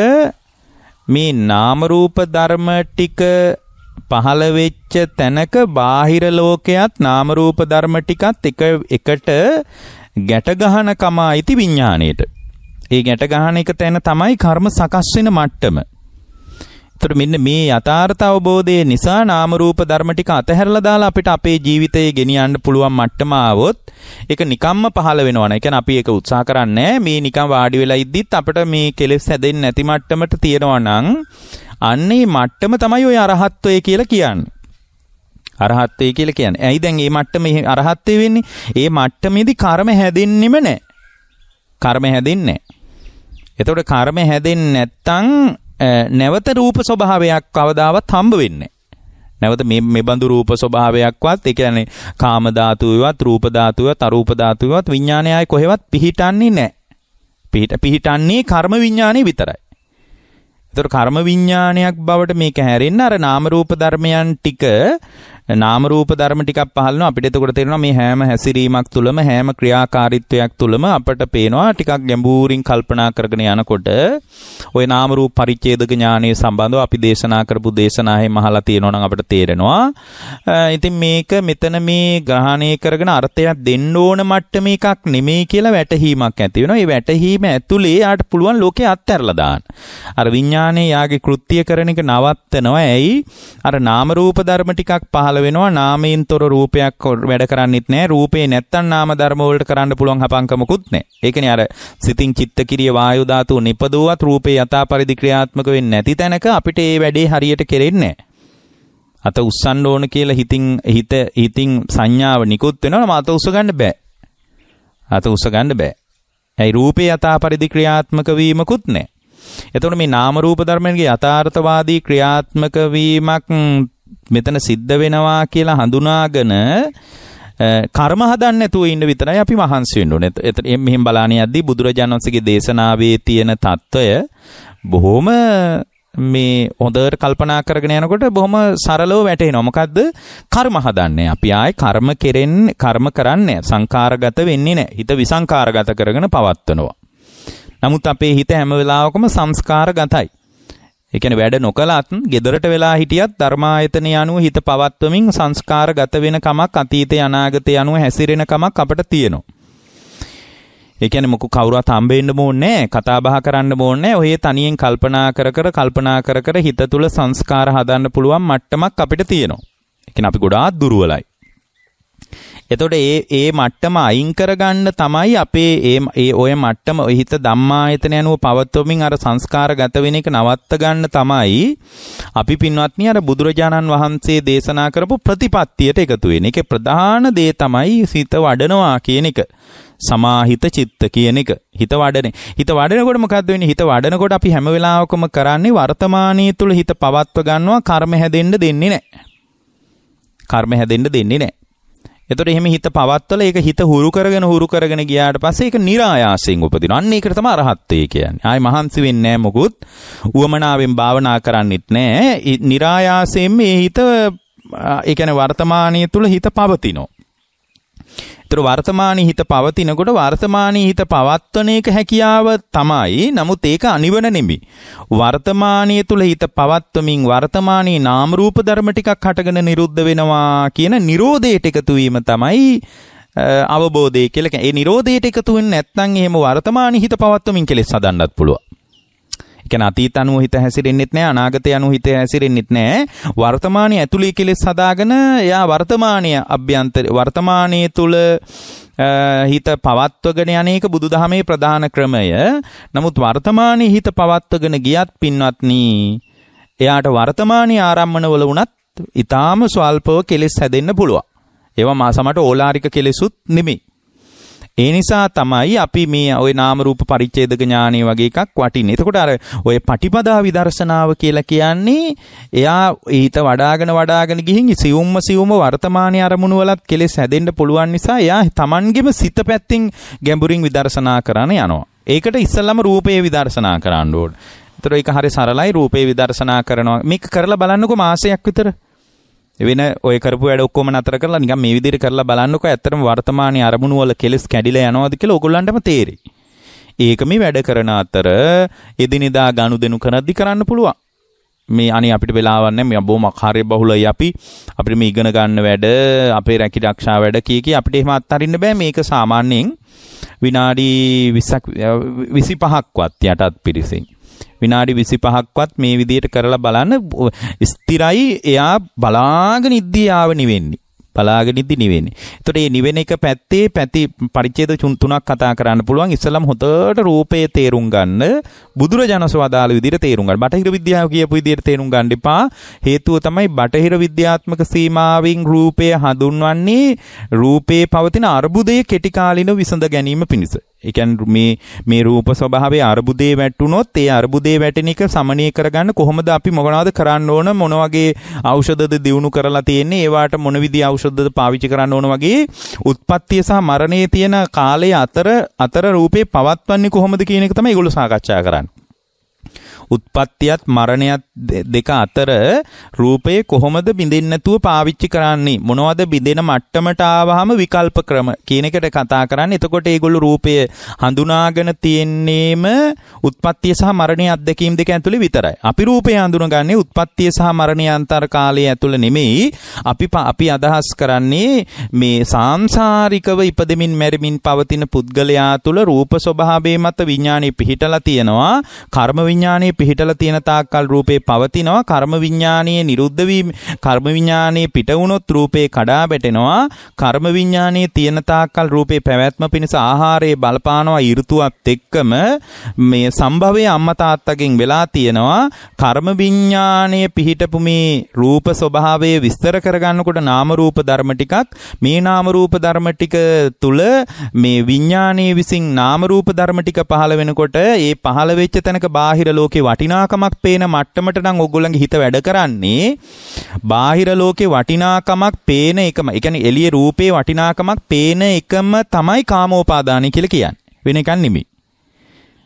මේ නාම රූප ධර්ම ටික පහළ වෙච්ච තැනක බාහිර ලෝකයක් නාම රූප ධර්ම ටිකත් එකට ගැට ගහන කම අයිති විඥාණයට. ඒ ගැට ගහන එක තැන තමයි කර්ම සකස් වෙන මට්ටම. ඒතර මෙන්න මේ යථාර්ථ අවබෝධය නිසා නාම රූප ධර්ම ටික අතහැරලා දාලා අපිට අපේ ජීවිතයේ ගෙනියන්න පුළුවන් මට්ටම ආවොත් ඒක නිකම්ම පහළ වෙනවනේ. ඒ කියන්නේ අපි ඒක උත්සාහ කරන්නේ මේ නිකම් වාඩි වෙලා ඉද්දිත් අපිට මේ කෙලෙස් හැදෙන්නේ නැති මට්ටමට තියෙනවා නම් අන්නේ මට්ටම තමයි ඔය අරහත්ත්වය කියලා කියන්නේ. අරහත්ත්වය කියලා කියන්නේ. ඇයි දැන් මේ මට්ටමේ අරහත්ත්වය වෙන්නේ? මේ මට්ටමේදී කර්ම හැදෙන්නෙම නැහැ. කර්ම හැදෙන්නේ නැහැ. එතකොට කර්ම හැදෙන්නේ නැත්තම් නැවත රූප ස්වභාවයක් කවදාවත් හම්බ වෙන්නේ නැහැ. නැවත මේ බඳු රූප ස්වභාවයක්වත් ඒ කියන්නේ කාම ධාතුවේවත් රූප ධාතුවේවත් අරූප ධාතුවේවත් විඥානයයි කොහෙවත් පිහිටන්නේ නැහැ. පිහිටන්නේ කර්ම විඥානේ විතරයි. ඒතර කර්ම විඥානයක් බවට මේක හැරෙන්න අර නාම රූප ධර්මයන් ටික නාම රූප ධර්ම ටිකක් පහළනවා. අපිට එතකොට තේරෙනවා මේ හැම හැසිරීමක් තුළම හැම ක්‍රියාකාරීත්වයක් තුළම අපට පේනවා ටිකක් ගැඹුරින් කල්පනා කරගෙන යනකොට ওই නාම රූප පරිච්ඡේදක ඥානයේ සම්බන්ධව අපි දේශනා කරපු දේශනාවෙන් අහලා තියෙනවා නම් අපිට තේරෙනවා. ඉතින් මේක මෙතන මේ ග්‍රහණය කරගෙන අර්ථයක් දෙන්න ඕන මට්ටම එකක් නෙමෙයි කියලා වැටහීමක් ඇති වෙනවා. ඒ වැටහීම ඇතුලේ යාට පුළුවන් ලෝකේ අත්හැරලා දාන්න. අර විඥානයේ යාගේ කෘත්‍ය කරන එක නවත්තනවා. ඇයි? අර නාම රූප ධර්ම ටිකක් පහළ වෙනවා. නාමයෙන්තර රූපයක් වැඩ කරන්නේත් නැහැ. රූපේ නැත්තම් නාම ධර්ම වලට කරන්න පුළුවන් හපංකමකුත් නැහැ. ඒකනේ අර සිතින් චිත්තකිරිය වායු ධාතුව නිපදුවත් රූපේ යථා පරිදි ක්‍රියාත්මක වෙන්නේ නැති තැනක අපිට මේ වැඩේ හරියට කෙරෙන්නේ නැහැ. අත උස්සන්න ඕන කියලා හිතින් සංඥාව නිකුත් වෙනවා. අත උස්ස ගන්න බෑ. අත උස්ස ගන්න බෑ. ඒ රූපේ යථා පරිදි ක්‍රියාත්මක වීමකුත් නැහැ. එතකොට මේ නාම රූප ධර්මයන්ගේ යථාර්ථවාදී ක්‍රියාත්මක වීමක් මෙතන සිද්ධ වෙනවා කියලා හඳුනාගෙන කර්ම හදන්න නැතුව ඉන්න විතරයි අපි මහන්සි වෙන්න ඕනේ. එතන මෙහෙම බලාන යද්දී බුදුරජාණන් වහන්සේගේ දේශනාවේ තියෙන తত্ত্বය බොහොම මේ හොඳට කල්පනා කරගෙන යනකොට බොහොම සරලව වැටෙනවා. මොකද්ද? කර්ම හදන්නේ. අපි ආයේ කර්ම කරන්නේ සංකාරගත වෙන්නේ නැහැ. හිත විසංකාරගත කරගෙන පවත්වනවා. නමුත් අපේ හිත හැම වෙලාවකම සංස්කාරගතයි. ඒ කියන්නේ වැඩ නොකලත් ගෙදරට වෙලා හිටියත් ධර්මායතනය අනුව හිත පවත්වමින් සංස්කාරගත වෙන කමක් අතීතේ අනාගතේ අනුව හැසිරෙන කමක් අපිට තියෙනවා. ඒ කියන්නේ මොකක් කවුරුත් හම්බෙන්න ඕනේ නැහැ, කතා බහ කරන්න ඕනේ නැහැ. ඔය තනියෙන් කල්පනා කර හිත තුල සංස්කාර හදන්න පුළුවන් මට්ටමක් අපිට තියෙනවා. ඒ කියන්නේ අපි ගොඩාක් දුර්වලයි. එතකොට ඒ මට්ටම අයින් කරගන්න තමයි අපේ ඔය මට්ටම හිත ධම්මායතන යනුව පවත්වමින් අර සංස්කාරගත වෙන එක නවත්ත ගන්න තමයි අපි පින්වත්නි අර බුදුරජාණන් වහන්සේ දේශනා කරපු ප්‍රතිපත්තියට එකතු වෙන්නේ. ඒකේ ප්‍රධාන දේ තමයි හිත වඩනවා කියන එක. සමාහිත චිත්ත කියන එක. හිත වඩනකොට මොකද්ද වෙන්නේ? හිත වඩනකොට අපි හැම වෙලාවකම කරන්නේ වර්තමානයේ තුල හිත පවත්ව ගන්නවා, කර්ම හැදෙන්න දෙන්නේ නැහැ. එතකොට එහෙම හිත පවත්වලා ඒක හිත හුරු කරගෙන ගියාට පස්සේ ඒක નિરાයාසයෙන් උපදිනවා. අන්න ඒකට තමයි අරහත්ත්වය කියන්නේ. ආයි මහන්සි වෙන්නේ නැහැ මොකුත්. උවමනාවෙන් භාවනා කරන්නෙත් නැහැ. નિરાයාසයෙන් මේ හිත ඒ කියන්නේ වර්තමානයේ තුල හිත පවතිනවා. ඒතර වර්තමානයේ හිත පවතිනකොට වර්තමානයේ හිත පවත්වන එක හැකියාව තමයි. නමුත් ඒක අනිවන නෙමෙයි. වර්තමානයේ තුල හිත පවත්වමින් වර්තමානයේ නාම රූප ධර්ම ටිකක් හටගෙන නිරුද්ධ වෙනවා කියන නිරෝධයට එකතු වීම තමයි අවබෝධය කියලා කියන්නේ. ඒ නිරෝධයට එකතු වෙන්නේ නැත්නම් එහෙම වර්තමානයේ හිත පවත්වමින් කෙලෙස් හදන්නත් පුළුවන්. ඒ කියන්නේ අතීත අනුව හිත හැසිරෙන්නෙත් නැහැ, අනාගතය අනුව හිත හැසිරෙන්නෙත් නැහැ. වර්තමානයේ ඇතුළේ කෙලෙස් හදාගෙන එයා වර්තමානයේ තුල හිත පවත්වගෙන යන්නේක බුදුදහමේ ප්‍රධාන ක්‍රමය. නමුත් වර්තමානයේ හිත පවත්වගෙන ගියත් පින්වත්නි එයාට වර්තමානයේ ආරම්මණවල වුණත් ඊටාම ස්වල්පව කෙලෙස් හැදෙන්න පුළුවන්. ඒවා මාසමට ඕලාරික කෙලෙසුත් නෙමෙයි. ඒ නිසා තමයි අපි මේ ওই නාම රූප පරිච්ඡේදක ඥානෙ වගේ එකක් වටින්නේ. එතකොට අර ඔය පටිපදා විදර්ශනාව කියලා කියන්නේ එයා හිත වඩාගෙන ගිහින් සියුම්ම වර්තමානයේ අරමුණු වලත් කෙලෙස් හැදෙන්න පුළුවන් නිසා එයා Tamanගෙම සිත පැත්තෙන් ගැඹුරින් විදර්ශනා කරන්න යනවා. ඒකට ඉස්සෙල්ලාම රූපේ විදර්ශනා කරන්න ඕන. ඒතර ඒක හරිය සරලයි. රූපේ විදර්ශනා කරනවා. මේක කරලා බලන්නකෝ මාසයක් විතර. වෙන ඔය කරපු වැඩ ඔක්කොම නතර කරලා නිකන් මේ විදිහට කරලා බලන්නකෝ ඇත්තටම වර්තමානයේ අරමුණු වල කෙලස් කැඩිලා යනවාද කියලා ඔයගොල්ලන්ටම තේරෙයි. ඒක මේ වැඩ කරන අතර එදිනෙදා ගනුදෙනු කරද්දි කරන්න පුළුවන්. මේ අනේ අපිට වෙලාවක් නැහැ. මේ බොහොම කාර්ය බහුලයි අපිට මේ ඉගෙන ගන්න වැඩ, අපේ රැකී ආරක්ෂා වැඩ කී අපිට එහෙම අත්හරින්න බෑ. මේක සාමාන්‍යයෙන් විනාඩි 25ක්වත් යටත් පිරිසින් විනාඩි 25ක්වත් මේ විදිහට කරලා බලන්න ස්ථිරයි. එයා බලාගෙන ඉද්දී ආව නිවෙන්නේ. එතකොට මේ නිවෙන එක පැත්තේ පරිච්ඡේද තුනක් කතා කරන්න පුළුවන්. ඉස්සලම් හොතට රූපයේ තේරුම් ගන්න බුදුරජාණන්සේ වදාළ විදිහට තේරුම් ගන්න. බටහිර විද්‍යාව කියපු විදිහට තේරුම් ගන්න එපා. හේතුව තමයි බටහිර විද්‍යාත්මක සීමාවෙන් රූපය හඳුන්වන්නේ රූපේ පවතින අර්බුදයේ කෙටි කාලින විසඳ ගැනීම පිණිස. ඒ කියන්නේ මේ රූප ස්වභාවයේ අර්බුදේ වැටුනොත් ඒ අර්බුදේ වැටෙන එක සමනය කරගන්න කොහොමද අපි මොනවද කරන්න ඕන, මොන වගේ ඖෂධද දිනු කරලා තියෙන්නේ, ඒවට මොන විදිහේ ඖෂධද පාවිච්චි කරන්න ඕන වගේ උත්පත්තිය සහ මරණයේ තියෙන කාලය අතර රූපේ පවත්වන්නේ කොහොමද කියන එක තමයි ඒගොල්ලෝ සාකච්ඡා කරන්නේ. උත්පත්තියත් මරණයත් දෙක අතර රූපේ කොහොමද බිඳෙන්නේ නැතුව පාවිච්චි කරන්නේ, මොනවද බිඳෙන මට්ටමට ආවහම විකල්ප ක්‍රම කියන එකට කතා කරන්නේ. එතකොට ඒගොල්ලෝ රූපය හඳුනාගෙන තියෙන්නේම උත්පත්තිය සහ මරණයේ අත්දැකීම් දෙක ඇතුලේ විතරයි. අපි රූපය හඳුනගන්නේ උත්පත්තිය සහ මරණයේ අන්තර කාලය ඇතුළේ නෙමෙයි. අපි අදහස් කරන්නේ මේ සාංසාරිකව ඉපදෙමින් මැරෙමින් පවතින පුද්ගලයා තුළ රූප ස්වභාවයේ මත විඥානෙ පිහිටලා තියෙනවා. කර්ම විඥානෙ පිහිටලා තියෙන තාක්කල් රූපේ පවතිනවා. කර්ම විඥානයේ නිරුද්ධ වීම, කර්ම විඥානයේ පිට වුණොත් රූපේ කඩා වැටෙනවා. කර්ම විඥානයේ තියෙන තාක්කල් රූපේ පැවැත්ම පිණිස ආහාරයේ බලපානවා. ඍතුවත් එක්කම මේ සම්භවයේ අම්මා තාත්තගෙන් වෙලා තියෙනවා. කර්ම විඥානයේ පිහිටපු මේ රූප ස්වභාවය විස්තර කරගන්නකොට නාම රූප ධර්ම ටිකක්, මේ නාම රූප ධර්ම ටික තුල මේ විඥානයේ විසින් නාම රූප ධර්ම ටික පහළ වෙනකොට ඒ පහළ වෙච්ච තැනක බාහිර ලෝකේ වටිනාකමක් පේන මට්ටමට නම් ඔයගොල්ලන්ගේ හිත වැඩ කරන්නේ. බාහිර ලෝකේ වටිනාකමක් පේන එකම, ඒ කියන්නේ එළියේ රූපේ වටිනාකමක් පේන එකම තමයි කාමෝපාදානයි කියලා කියන්නේ. වෙන එකක් නෙමෙයි.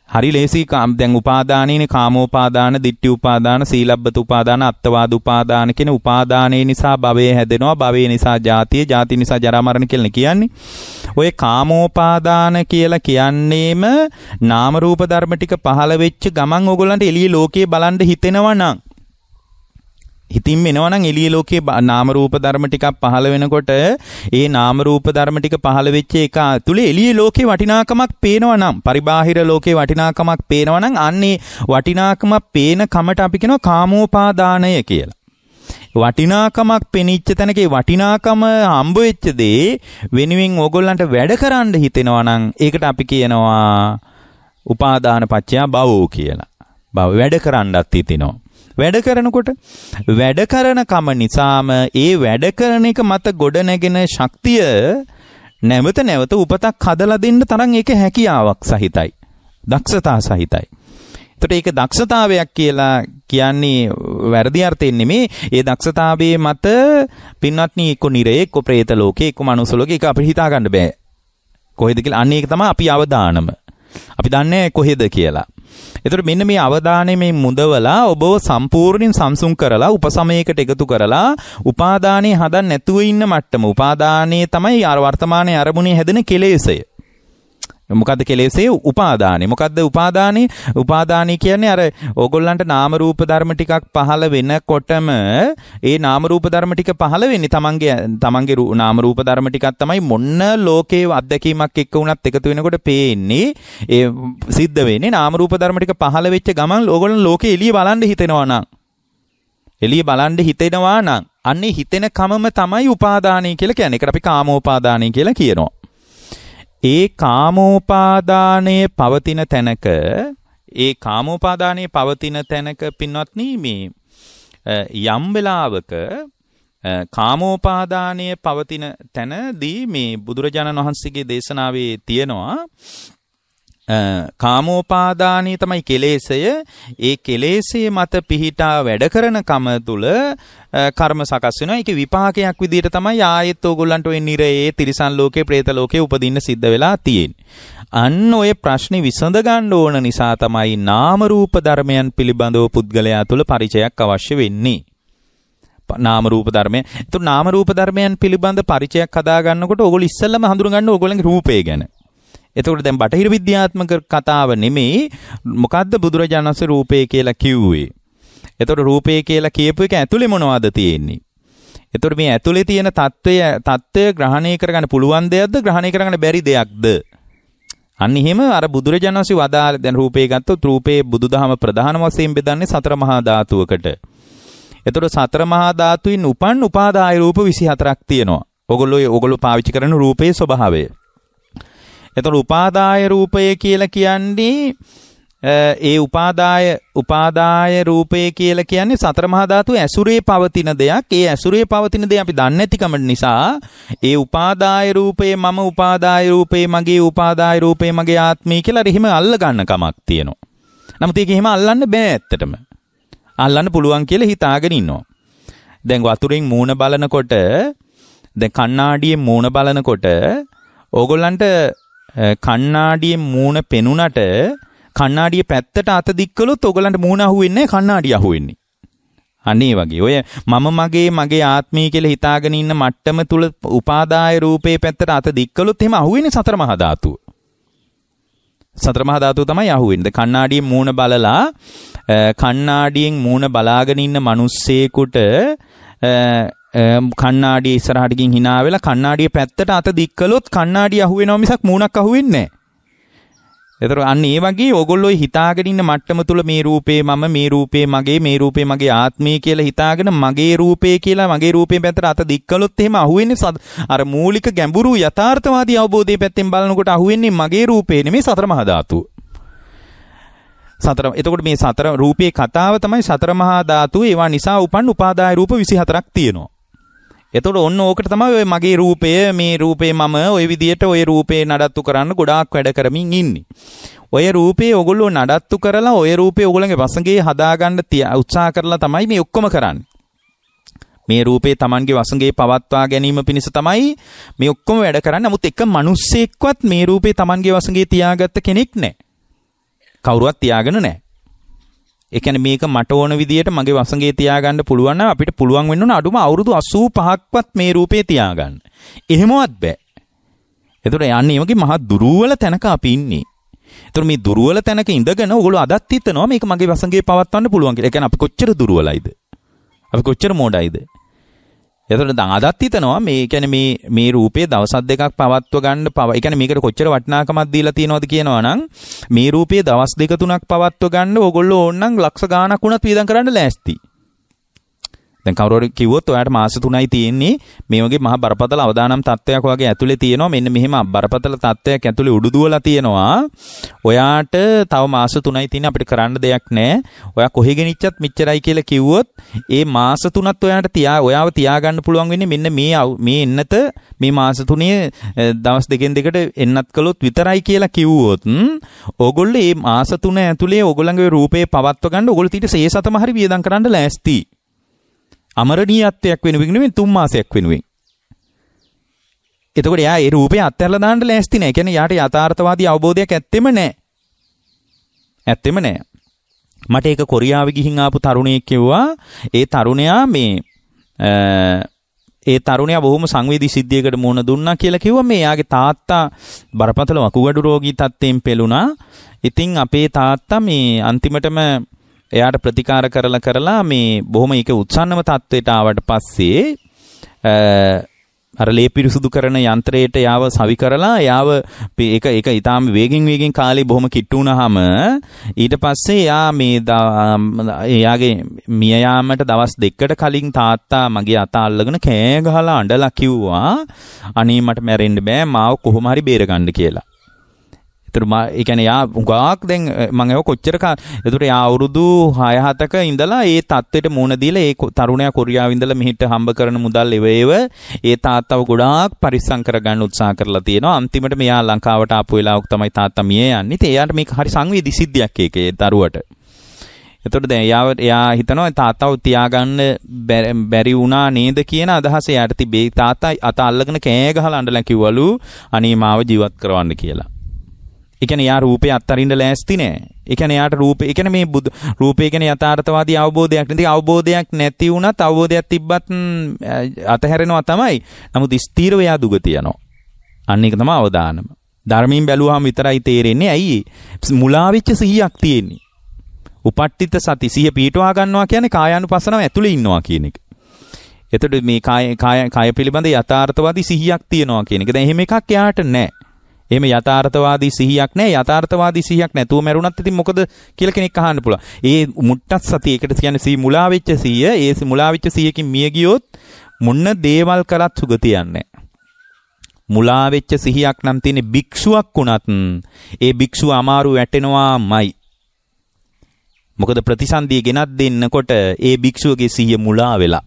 හරි ලේසි දැන් උපාදානයේනේ කාමෝපාදාන, ditthi උපාදාන, සීලබ්බත උපාදාන, අත්තවාද උපාදාන කියන උපාදානයේ නිසා භවය හැදෙනවා, භවය නිසා ජාතිය, ජාති නිසා ජරා මරණ කියලා කියන්නේ. ඔය කාමෝපාදාන කියලා කියන්නේම නාම රූප ධර්ම ටික පහළ වෙච්ච ගමන් ඕගොල්ලන්ට එළියේ ලෝකේ බලන්න හිතෙනවා නම්, හිතින් එනවා නම් එළියේ ලෝකේ නාම රූප ධර්ම ටිකක් පහළ වෙනකොට ඒ නාම රූප ධර්ම ටික පහළ වෙච්ච එක ඇතුලේ එළියේ ලෝකේ වටිනාකමක් පේනවා නම්, පරිබාහිර ලෝකේ වටිනාකමක් පේනවා නම්, අන්නේ වටිනාකම පේන කමට අපි කියනවා කාමෝපාදානය කියලා. වටිනාකමක් පෙනිච්ච තැනක ඒ වටිනාකම හම්බ වෙච්ච දේ වෙනුවෙන් ඕගොල්ලන්ට වැඩ කරන්න හිතෙනවා නම් ඒකට අපි කියනවා උපාදාන පත්‍ය භවෝ කියලා. භව වැඩ කරන්නත් හිතෙනවා. වැඩ කරනකොට වැඩ කරන කම නිසාම ඒ වැඩ කරන එක මත ගොඩ නැගෙන ශක්තිය නැවත නැවත උපතක් හදලා දෙන්න තරම් ඒක හැකියාවක් සහිතයි. දක්ෂතා සහිතයි. එතකොට ඒක දක්ෂතාවයක් කියලා කියන්නේ වැරදි අර්ථයෙන් නෙමෙයි. ඒ දක්ෂතාවයේ මත පින්වත්නි එක්ක නිරේ, එක්ක പ്രേත ලෝකේ, එක්ක මනුස්ස ලෝකේ ඒක අපිට හිතා ගන්න බෑ. කොහෙද කියලා. අන්න ඒක තමයි අපි අවදානම. අපි දන්නේ කොහෙද කියලා. එතකොට මෙන්න මේ අවදානයේ මේ මුදවලා ඔබව සම්පූර්ණයෙන් සංසුන් කරලා උපසමයකට එකතු කරලා උපාදානයේ හදන්න නැතුව ඉන්න මට්ටම. උපාදානයේ තමයි වර්තමානයේ අරමුණේ හැදෙන කෙලෙසය. මොකද්ද කෙලෙසේ? උපාදානෙ. මොකද්ද උපාදානෙ? උපාදානෙ කියන්නේ අර ඕගොල්ලන්ට නාම රූප ධර්ම ටිකක් පහළ වෙනකොටම ඒ නාම රූප ධර්ම ටික පහළ වෙන්නේ තමන්ගේ නාම රූප ධර්ම ටිකක් තමයි මොන්න ලෝකේ අත්දැකීමක් එක්ක වුණත් එකතු වෙනකොට පේන්නේ. ඒ සිද්ධ වෙන්නේ නාම රූප ධර්ම ටික පහළ වෙච්ච ගමන් ඕගොල්ලන් ලෝකේ එළිය බලන්න හිතෙනවා නම්, එළිය බලන්න හිතෙනවා නම් අන්නේ හිතෙන කමම තමයි උපාදානෙ කියලා කියන්නේ. ඒකට අපි කාමෝපාදානෙ කියලා කියනවා. ඒ කාමෝපාදානයේ පවතින තැනක පින්වත්නි මේ යම් වෙලාවක කාමෝපාදානයේ පවතින තැනදී මේ බුදුරජාණන් වහන්සේගේ දේශනාවේ තියෙනවා කාමෝපාදානී තමයි කෙලෙසය. ඒ කෙලෙසයේ මත පිහිටා වැඩ කරන කම තුල කර්ම සකස් වෙනවා. ඒකේ විපාකයක් විදිහට තමයි ආයෙත් ඕගොල්ලන්ට ඔය නිරයේ, තිරිසන් ලෝකේ, പ്രേත ලෝකේ උපදින්න සිද්ධ වෙලා තියෙන්නේ. අන්න ඔය ප්‍රශ්නේ විසඳ ගන්න ඕන නිසා තමයි නාම රූප ධර්මයන් පිළිබඳව පුද්ගලයා තුල පරිචයක් අවශ්‍ය වෙන්නේ. නාම රූප ධර්මයන්. ඒත් නාම රූප ධර්මයන් පිළිබඳ පරිචයක් හදා ගන්නකොට ඕගොල්ලෝ ඉස්සෙල්ලම හඳුනගන්න ඕගොල්ලන්ගේ රූපය ගැන. එතකොට දැන් බටහිර විද්‍යාත්මක කතාව නෙමෙයි. මොකද්ද බුදුරජාණන් වහන්සේ රූපය කියලා කිව්වේ? එතකොට රූපය කියලා කියපු එක ඇතුලේ මොනවද තියෙන්නේ? එතකොට මේ ඇතුලේ තියෙන தত্ত্বය ග්‍රහණය කරගන්න පුළුවන් දෙයක්ද, ග්‍රහණය කරගන්න බැරි දෙයක්ද? අන්න එහෙම අර බුදුරජාණන් වහන්සේ වදාළ දැන් රූපය ගත්තොත් රූපේ බුදුදහම ප්‍රධාන වශයෙන් බෙදන්නේ සතර මහා ධාතුවකට. එතකොට සතර මහා ධාතුයින් උපන් උපාදාය රූප 24ක් තියෙනවා. ඕගොල්ලෝ පාවිච්චි කරන රූපයේ ස්වභාවය. එතකොට උපාදාය රූපය කියලා කියන්නේ ඒ උපාදාය රූපය කියලා කියන්නේ සතර මහා ධාතු ඇසුරේ පවතින දෙයක්. ඒ ඇසුරේ පවතින දේ අපි දන්නේ නැතිකම නිසා ඒ උපාදාය රූපේ මම, උපාදාය රූපේ මගේ, උපාදාය රූපේ මගේ ආත්මය කියලා එහෙම අල්ල ගන්න කමක් තියෙනවා. නමුත් ඒක එහෙම අල්ලන්න බෑ ඇත්තටම. අල්ලන්න පුළුවන් කියලා හිතාගෙන ඉන්නවා. දැන් වතුරෙන් මූණ බලනකොට, දැන් කණ්ණාඩියෙන් මූණ බලනකොට ඕගොල්ලන්ට කණ්ණාඩියෙන් මූණ පෙනුනට කණ්ණාඩිය පැත්තට අත දික් කළොත් ඔයගලන්ට මූණ අහුවෙන්නේ නැහැ, කණ්ණාඩිය අහුවෙන්නේ. අනේ වගේ ඔය මම මගේ ආත්මය කියලා හිතාගෙන ඉන්න මට්ටම තුල උපාදාය රූපේ පැත්තට අත දික් කළොත් එහෙම අහුවෙන්නේ සතර මහා ධාතුව. සතර මහා ධාතුව තමයි අහුවෙන්නේ. කණ්ණාඩියෙන් මූණ බලලා කණ්ණාඩියෙන් මූණ බලාගෙන ඉන්න මිනිස්සෙකුට කණ්ණාඩිය ඉස්සරහට ගින් hina වෙලා කණ්ණාඩිය පැත්තට අත දික් කළොත් කණ්ණාඩිය අහුවෙනවා මිසක් මූණක් අහුවෙන්නේ නැහැ. ඒතර අන්න ඒ වගේ ඕගොල්ලෝ හිතාගෙන ඉන්න මට්ටම තුල මේ රූපේ මම, මේ රූපේ මගේ, මේ රූපේ මගේ ආත්මය කියලා හිතාගෙන මගේ රූපේ කියලා මගේ රූපේ පැත්තට අත දික් කළොත් එහෙම අහුවෙන්නේ අර මූලික ගැඹුරු යථාර්ථවාදී අවබෝධයේ පැත්තෙන් බලනකොට අහුවෙන්නේ මගේ රූපේ නෙමෙයි සතර මහා ධාතුව. එතකොට මේ සතර රූපේ කතාව තමයි සතර මහා ධාතු. ඒවා නිසා උපන් උපාදාය රූප 24ක් තියෙනවා. එතකොට ඔන්න ඕකට තමයි ඔය මගේ රූපය, මේ රූපේ මම ඔය විදියට ඔය රූපේ නඩත්තු කරන්න ගොඩාක් වැඩ කරමින් ඉන්නේ. ඔය රූපේ ඔයගොල්ලෝ නඩත්තු කරලා ඔය රූපේ ඔයගොල්ලන්ගේ වසඟේ හදාගන්න උත්සාහ කරලා තමයි මේ ඔක්කොම කරන්නේ. මේ රූපේ Tamanගේ වසඟේ පවත්වා ගැනීම පිණිස තමයි මේ ඔක්කොම වැඩ කරන්නේ. නමුත් එක මිනිස්සෙක්වත් මේ රූපේ Tamanගේ වසඟේ තියාගත්ත කෙනෙක් නැහැ. කවුරුවත් තියාගෙන නැහැ. ඒ කියන්නේ මේක මට ඕන විදියට මගේ වසඟේ තියාගන්න පුළුවන් නම් අපිට පුළුවන් වෙන්න ඕන අඩුම අවුරුදු 85ක්වත් මේ රූපේ තියාගන්න. එහෙමවත් බෑ. ඒතර යන්නේ වගේ මහා දුර්වල තැනක අපි ඉන්නේ. ඒතර මේ දුර්වල තැනක ඉඳගෙන ඕගොල්ලෝ අදත් හිතනවා මේක මගේ වසඟේ පවත්වන්න පුළුවන් කියලා. ඒ කියන්නේ අපි කොච්චර දුර්වලයිද? අපි කොච්චර මෝඩයිද? එතකොට දැන් අදත් හිතනවා මේ කියන්නේ මේ රූපේ දවස් දෙකක් පවත්ව ගන්න ඒ කියන්නේ මේකට කොච්චර වටිනාකමක් දීලා තියෙනවද කියනවා නම් මේ රූපේ දවස් දෙක තුනක් පවත්ව ගන්න ඕගොල්ලෝ ඕනනම් ලක්ෂ ගාණක් වුණත් වියදම් කරන්න ලෑස්ති. දැන් කවුරු කිව්වොත් ඔයාලට මාස 3යි තියෙන්නේ මේ වගේ මහා බරපතල අවදානම් තත්ත්වයක් වගේ ඇතුලේ තියෙනවා මෙන්න මෙහෙම බරපතල තත්ත්වයක් ඇතුලේ උඩු දුවලා තියෙනවා ඔයාට තව මාස 3යි තියෙන්නේ අපිට කරන්න දෙයක් නැහැ ඔයා කොහෙ ගෙනිච්චත් මෙච්චරයි කියලා කිව්වොත් ඒ මාස 3ත් ඔයාට ඔයාව තියාගන්න පුළුවන් වෙන්නේ මෙන්න මේ එන්නත මේ මාස 3 දවස් දෙකෙන් දෙකට එන්නත් කළොත් විතරයි කියලා කිව්වොත් ඕගොල්ලෝ මේ මාස 3 ඇතුලේ ඕගොල්ලන්ගේ රූපේ පවත්ව ගන්න ඕගොල්ලෝ ඊට ශේෂතම හරි වියදම් කරන්න ලෑස්ති අමරණීයත්වයක් වෙනුවෙන් නෙවෙයි 3 මාසයක් වෙනුවෙන්. එතකොට යා ඒ රූපේ අත්හැරලා දාන්න ලෑස්ති නැහැ. කියන්නේ යාට යථාර්ථවාදී අවබෝධයක් ඇත්තෙම නැහැ. ඇත්තෙම නැහැ. මට ඒක කොරියාවේ ගිහින් ආපු තරුණයෙක් කිව්වා ඒ තරුණයා බොහොම සංවේදී සිද්ධියකට මුහුණ දුන්නා කියලා කිව්වා මේ යාගේ තාත්තා බරපතල වකුගඩු රෝගී තත්ත්වයෙන් පෙළුණා. ඉතින් අපේ තාත්තා මේ අන්තිමටම එයාට ප්‍රතිකාර කරලා මේ බොහොම ඒක උත්සන්නම තත්ත්වයට ආවට පස්සේ අර ලේ පිරිසුදු කරන යන්ත්‍රයට යාව සවි කරලා යාව ඒක ඊටාම වේගෙන් කාලේ බොහොම කිට්ටු වුණාම ඊට පස්සේ යා එයාගේ මිය යාමට දවස් දෙකකට කලින් තාත්තා මගේ අත අල්ලගෙන කෑ ගහලා අඬලා කිව්වා අනේ මට මැරෙන්න බෑ මාව කොහොම හරි බේරගන්න කියලා. ඒතර ඒ කියන්නේ යා උගාක් දැන් මම ඒක කොච්චර ඒතර යා අවුරුදු 6-7ක ඉඳලා ඒ තත්ත්වෙට මුණ දීලා ඒ තරුණයා කොරියාවේ ඉඳලා මෙහෙට හම්බ කරන මුදල් ඒව ඒ තාත්තව ගොඩාක් පරිස්සම් කරගන්න උත්සාහ කරලා තියෙනවා. අන්තිමට මෙයා ලංකාවට ආපු වෙලාවක තමයි තාත්තා මිය යන්නේ. ඉතින් එයාට මේක හරි සංවේදී සිද්ධියක් ඒකේ දරුවට. එතකොට දැන් එයා හිතනවා තාත්තව තියාගන්න බැරි වුණා නේද කියන අදහස එයාට තිබේ. තාත්තා අත අල්ලගෙන කෑ ගහලා අඬලා කිව්වලු අනේ මාව ජීවත් කරවන්න කියලා. ඒ කියන්නේ යා රූපේ අත්තරින්න ලෑස්ති නෑ. ඒ කියන්නේ යාට රූපේ ඒ කියන්නේ මේ රූපේ කියන්නේ යථාර්ථවාදී අවබෝධයක් නෙති අවබෝධයක් නැති වුණත් අවබෝධයක් තිබ්බත් අතහැරෙනවා තමයි. නමුත් ස්ථීරව යා දුගතිය යනවා. අන්න ඒක තමයි අවදානම. ධර්මයෙන් බැලුවාම විතරයි තේරෙන්නේ ඇයි මුලා වෙච්ච සිහියක් තියෙන්නේ. උපට්ඨිත සති සිහිය පීඨවා ගන්නවා කියන්නේ කායානුපස්සනාව ඇතුලේ ඉන්නවා කියන එක. එතකොට මේ කාය පිළිබඳ යථාර්ථවාදී සිහියක් තියෙනවා කියන එක. දැන් එහෙම එකක් යාට නැහැ. එහෙම යථාර්ථවාදී සිහියක් නැහැ. යථාර්ථවාදී සිහියක් නැතුව මැරුණත් ඉතින් මොකද කියලා කෙනෙක් අහන්න පුළුවන්. ඒ මුට්ටත් සතිය ඒකට කියන්නේ සිහි මුලා වෙච්ච සිහිය. ඒ මුලා වෙච්ච සිහියකින් මිය ගියොත් මොන්න දේවල් කරත් සුගතිය යන්නේ. මුලා වෙච්ච සිහියක් නම් තියෙන්නේ භික්ෂුවක් වුණත් ඒ භික්ෂුව අමාරු වැටෙනවාමයි. මොකද ප්‍රතිසන්දිය ගෙනත් දෙන්නකොට ඒ භික්ෂුවගේ සිහිය මුලා වෙලා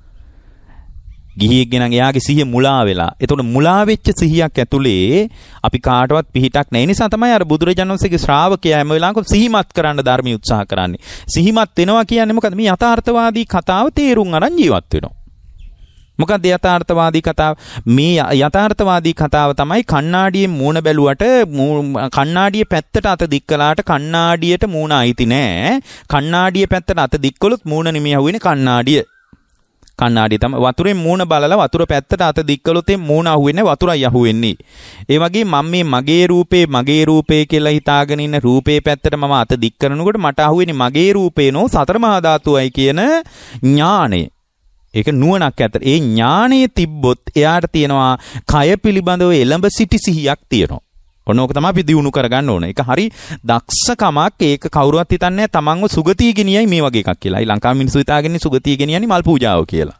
ගිහියෙක් ගෙනන් එයාගේ සිහිය මුලා වෙලා. එතකොට මුලා වෙච්ච සිහියක් ඇතුලේ අපි කාටවත් පිහිටක් නැහැ. ඒ නිසා තමයි අර බුදුරජාණන් වහන්සේගේ ශ්‍රාවකයා හැම වෙලාවකම සිහිමත් කරන්න ධර්මී උත්සාහ කරන්නේ. සිහිමත් වෙනවා කියන්නේ මොකද? මේ යථාර්ථවාදී කතාව තේරුම් අරන් ජීවත් වෙනවා. මොකද යථාර්ථවාදී කතාව? මේ යථාර්ථවාදී කතාව තමයි කණ්ණාඩියේ මූණ බැලුවට කණ්ණාඩියේ පැත්තට අත දික් කළාට කණ්ණාඩියට මූණ අයිති නෑ. කණ්ණාඩියේ පැත්තට අත දික් කළොත් මූණ නෙමෙයි අහුවෙන්නේ කණ්ණාඩිය. කණ්ණාඩිය තමයි වතුරෙන් මූණ බලලා වතුර පැත්තට අත දික් කළොත් මූණ අහුවෙන්නේ වතුරයි අහුවෙන්නේ. ඒ වගේ මම මේ මගේ රූපේ කියලා හිතාගෙන ඉන්න රූපේ පැත්තට මම අත දික් කරනකොට මට අහුවෙන්නේ මගේ රූපේ නෝ සතර මහා ධාතුවයි කියන ඥාණය. ඒක නුවණක් ඇත. ඒ ඥාණය තිබ්බොත් එයාට තියෙනවා කය පිළිබඳව එළඹ සිටි සිහියක් තියෙනවා. ඔනෝක තමයි අපි දිනු කරගන්න ඕන. ඒක හරි දක්ෂකමක්. ඒක කවුරුවත් හිතන්නේ තමන්ව සුගතිය ගෙනියයි මේ වගේ එකක් කියලා. ලංකාවේ මිනිස්සු හිතාගෙන සුගතිය ගෙනියන්නේ මල් පූජාව කියලා.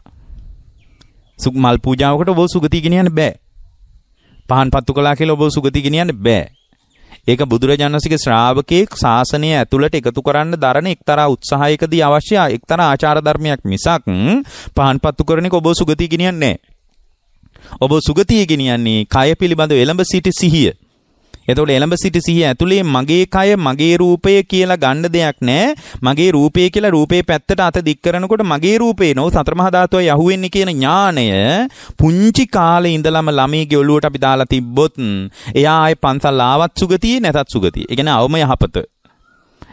මල් පූජාවකට ඔබ සුගතිය ගෙනියන්න බෑ. පහන් පත්තු කළා කියලා ඔබ සුගතිය ගෙනියන්න බෑ. ඒක බුදුරජාණන් වහන්සේගේ ශ්‍රාවකෙක් ශාසනය ඇතුළට එකතු කරන්න දරන එක්තරා උත්සාහයකදී අවශ්‍ය එක්තරා ආචාර ධර්මයක් මිසක් පහන් පත්තු කරන එක ඔබ සුගතිය ගෙනියන්නේ නැහැ. ඔබ සුගතිය ගෙනියන්නේ කය පිළිබඳව එළඹ සිටි සිහිය. එතකොට එළඹ සිටි සිහිය ඇතුලේ මගේ කය මගේ රූපය කියලා ගන්න දෙයක් නැහැ. මගේ රූපය කියලා රූපේ පැත්තට අත දික් කරනකොට මගේ රූපේ නෝ සතර මහා ධාතුවයි අහුවෙන්නේ කියන ඥාණය පුංචි කාලේ ඉඳලම ළමයිගේ ඔළුවට අපි දාලා තිබ්බොත් එයා ආයේ පන්සල් ආවත් සුගතියේ නැතත් සුගතිය. ඒ කියන්නේ අවම යහපත.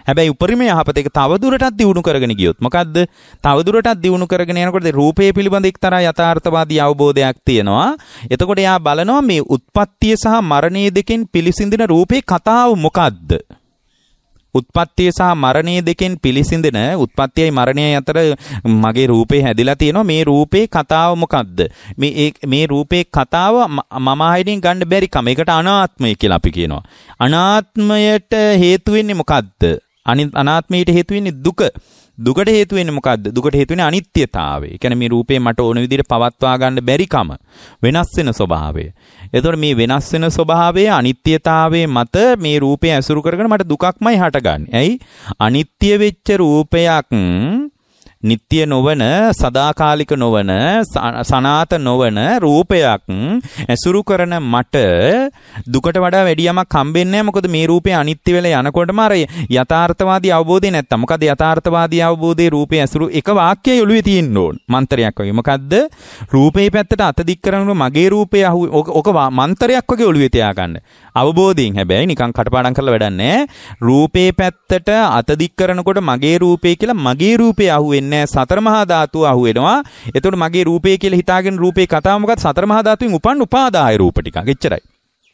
හැබැයි උපරිම යහපත එක තවදුරටත් දියුණු කරගෙන ගියොත් මොකද්ද? තවදුරටත් දියුණු කරගෙන යනකොට රූපය පිළිබඳ එක්තරා යථාර්ථවාදී අවබෝධයක් තියෙනවා. එතකොට එයා බලනවා මේ උත්පත්තිය සහ මරණය දෙකෙන් පිළිසිඳින රූපේ කතාව මොකද්ද? උත්පත්තිය සහ මරණය දෙකෙන් පිළිසිඳින උත්පත්තියයි මරණයයි අතර මගේ රූපේ හැදිලා තියෙනවා. මේ රූපේ කතාව මොකද්ද? මේ රූපේ කතාව මම ආයෙත් ගන්න බැරි කම. ඒකට අනාත්මය කියලා අපි කියනවා. අනාත්මයට හේතු වෙන්නේ මොකද්ද? අනාත්මයට හේතු වෙන්නේ දුක. දුකට හේතු වෙන්නේ මොකද්ද? දුකට හේතු වෙන්නේ අනිත්‍යතාවය. ඒ කියන්නේ මේ රූපේ මට ඕන විදිහට පවත්වා ගන්න බැරි කම. වෙනස් වෙන ස්වභාවය. එතකොට මේ වෙනස් වෙන ස්වභාවයේ අනිත්‍යතාවයේ මත මේ රූපය ඇසුරු කරගෙන මට දුකක්මයි හටගන්නේ. ඇයි? අනිත්‍ය වෙච්ච රූපයක් නිට්ටය නොවන, සදාකාලික නොවන, සනාත නොවන රූපයක් ඇසුරු කරන මට දුකට වඩා වැඩි යමක් හම්බෙන්නේ නැහැ. මොකද මේ රූපේ අනිත්‍ය වෙලා යනකොටම අර යථාර්ථවාදී අවබෝධය නැත්තම්. මොකද යථාර්ථවාදී අවබෝධයේ රූපේ ඇසුරු එක වාක්‍යය ඔළුවේ තියෙන්න ඕන. මන්තරයක් වගේ. මොකද්ද? රූපේ පැත්තට අත දික් කරනකොට මගේ රූපේ ඔක මන්තරයක් වගේ ඔළුවේ තියාගන්න. අවබෝධයෙන් හැබැයි නිකන් කටපාඩම් කරලා වැඩක් නැහැ. රූපේ පැත්තට අත දික් කරනකොට මගේ රූපේ කියලා මගේ රූපේ අහුවෙන්නේ සතර මහා ධාතුව අහුවෙනවා. එතකොට මගේ රූපේ කියලා හිතාගෙන රූපේ කතාව මොකක්ද? සතර මහා ධාතුවෙන් උපන් උපාදාය රූප ටිකක්. එච්චරයි.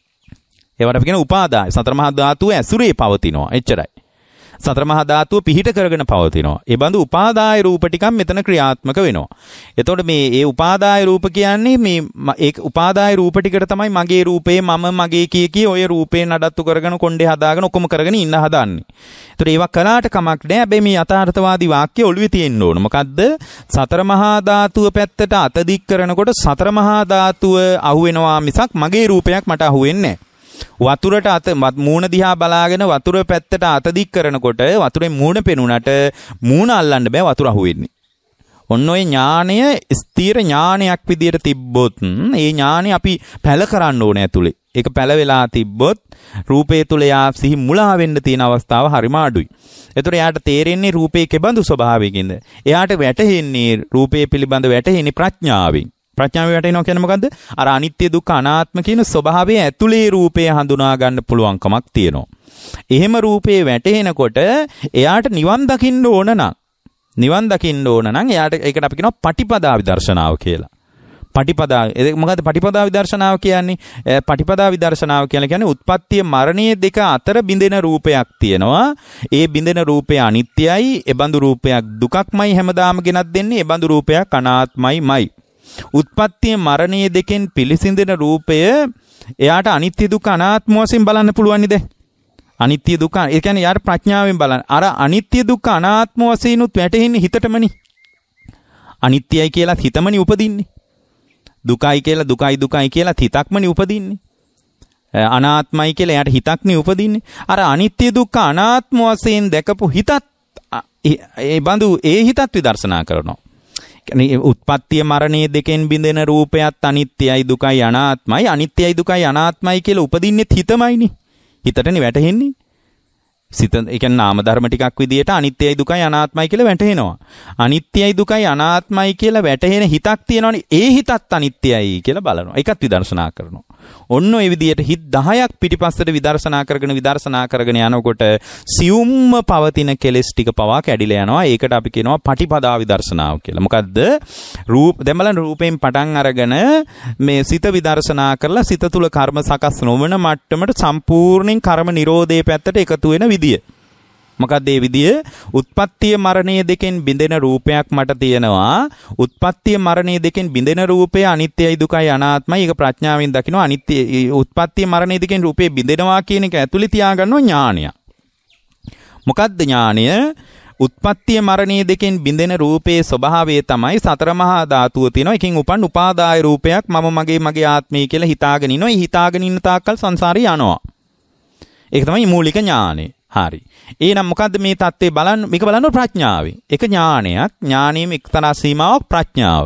ඒවට අපි කියන උපාදාය. සතර මහා ධාතුව ඇසුරේ පවතිනවා. එච්චරයි. සතර මහා ධාතුව පිහිට කරගෙන පවතිනවා. ඒ බඳු උපාදාය රූප ටිකක් මෙතන ක්‍රියාත්මක වෙනවා. එතකොට මේ උපාදාය රූප කියන්නේ මේ ඒ උපාදාය රූප ටිකට තමයි මගේ රූපේ මම මගේ කිය ඔය රූපේ නඩත්තු කරගෙන කොණ්ඩේ හදාගෙන ඔක්කොම කරගෙන ඉන්න හදන්නේ. ඒතර ඒවා කලාට කමක් නැහැ. හැබැයි මේ යථාර්ථවාදී වාක්‍ය ඔළුවේ තියෙන්න ඕන. මොකද්ද? සතර මහා ධාතුව පැත්තට අත දික් කරනකොට සතර මහා ධාතුව අහුවෙනවා මිසක් මගේ රූපයක් මට අහුවෙන්නේ නැහැ. වතුරට අත මූණ දිහා බලාගෙන වතුර පැත්තට අත දික් කරනකොට වතුරේ මූණ පෙනුනට මූණ අල්ලන්න බෑ වතුර අහුවෙන්නේ. ඔන්න ඔය ඥාණය ස්ථීර ඥානයක් විදියට තිබ්බොත් ඒ ඥාණය අපි පැල කරන්න ඕනේ ඇතුලේ. ඒක පැල වෙලා තිබ්බොත් රූපේ තුල යා සිහි මුලා වෙන්න තියෙන අවස්ථාව හරිම අඩුයි. ඒතර එයාට තේරෙන්නේ රූපේ කෙබඳු ස්වභාවයකින්ද? එයාට වැටහෙන්නේ රූපේ පිළිබඳ වැටහෙන්නේ ප්‍රඥාවෙන්. ප්‍රඥාව වැටෙනවා කියන්නේ මොකද්ද? අර අනිත්‍ය දුක්ඛ අනාත්ම කියන ස්වභාවය ඇතුලේ රූපය හඳුනා ගන්න පුළුවන්කමක් තියෙනවා. එහෙම රූපේ වැටෙනකොට එයාට නිවන් දකින්න ඕන නම් එයාට ඒකට අපි කියනවා පටිපදා විදර්ශනාව කියලා. පටිපදා මොකද්ද පටිපදා විදර්ශනාව කියන්නේ? පටිපදා විදර්ශනාව කියලා කියන්නේ උත්පත්තිය මරණය දෙක අතර බිඳෙන රූපයක් තියෙනවා. ඒ බිඳෙන රූපය අනිත්‍යයි. ඒ බඳු රූපයක් දුකක්මයි හැමදාම ගෙනත් දෙන්නේ. ඒ බඳු රූපයක් අනාත්මයිමයි. උත්පත්තිය මරණය දෙකෙන් පිළිසිඳෙන රූපය එයාට අනිත්‍ය දුක්ඛ අනාත්ම වශයෙන් බලන්න පුළුවන් නේද? අනිත්‍ය දුක්ඛ ඒ කියන්නේ යාර ප්‍රඥාවෙන් බලන්න. අර අනිත්‍ය දුක්ඛ අනාත්ම වශයෙන් උත් වැටෙන්නේ හිතටමනේ. අනිත්‍යයි කියලා හිතමනේ උපදින්නේ. දුකයි කියලා හිතක්මනේ උපදින්නේ. අනාත්මයි කියලා එයාට හිතක්නේ උපදින්නේ. අර අනිත්‍ය දුක්ඛ අනාත්ම වශයෙන් දැකපු හිතත් ඒ බඳු ඒ හිතත් විදර්ශනා කරනවා. උත්පත්තිය මරණය දෙකෙන් බිඳෙන රූපයත් අනිත්‍යයි දුකයි අනාත්මයි. අනිත්‍යයි දුකයි අනාත්මයි කියලා උපදින්නෙත් හිතමයිනේ. හිතටනේ වැටහෙන්නේ. සිත ඒ කියන්නේ නාම ධර්ම ටිකක් විදියට අනිත්‍යයි දුකයි අනාත්මයි කියලා වැටහෙනවා. අනිත්‍යයි දුකයි අනාත්මයි කියලා වැටහෙන හිතක් තියෙනවනේ. ඒ හිතත් අනිත්‍යයි කියලා බලනවා. ඒකත් විදර්ශනා කරනවා. ඔන්න ඔය විදියට හිත 10ක් පිටිපස්සට විදර්ශනා කරගෙන යනකොට සියුම්ම පවතින කෙලෙස් ටික පවා කැඩිලා යනවා. ඒකට අපි කියනවා පටිපදා විදර්ශනාව කියලා. මොකද්ද? දැන් බලන්න රූපයෙන් පටන් අරගෙන මේ සිත විදර්ශනා කරලා සිත තුල කර්ම සකස් නොවන මට්ටමට සම්පූර්ණයෙන් කර්ම නිරෝධයේ පැත්තට එකතු වෙන විදිය. මොකක්ද ඒ විදිය? උත්පත්තිය මරණය දෙකෙන් බිඳෙන රූපයක් මට තියෙනවා. උත්පත්තිය මරණය දෙකෙන් බිඳෙන රූපය අනිත්‍යයි දුකයි අනාත්මයි. ඒක ප්‍රඥාවෙන් දකිනවා. අනිත්‍ය උත්පත්තිය මරණය දෙකෙන් රූපේ බිඳෙනවා කියන එක ඇතුළේ තියාගන්නවා ඥානය. මොකක්ද ඥානය? උත්පත්තිය මරණය දෙකෙන් බිඳෙන රූපයේ ස්වභාවය තමයි සතර මහා ධාතුව තියෙනවා. එකකින් උපන් උපාදාය රූපයක් මම මගේ ආත්මය කියලා හිතාගෙන ඉනවා. ඒ හිතාගෙන ඉන්න තාක්කල් සංසාරේ යනවා. ඒක තමයි මූලික ඥානය. හරි. එහෙනම් මොකද්ද මේ தත්ත්වේ බලන්න? මේක බලන්න ප්‍රඥාවෙන්. ඒක ඥානයක්. ඥානීයම එක්තරා සීමාවක් ප්‍රඥාව.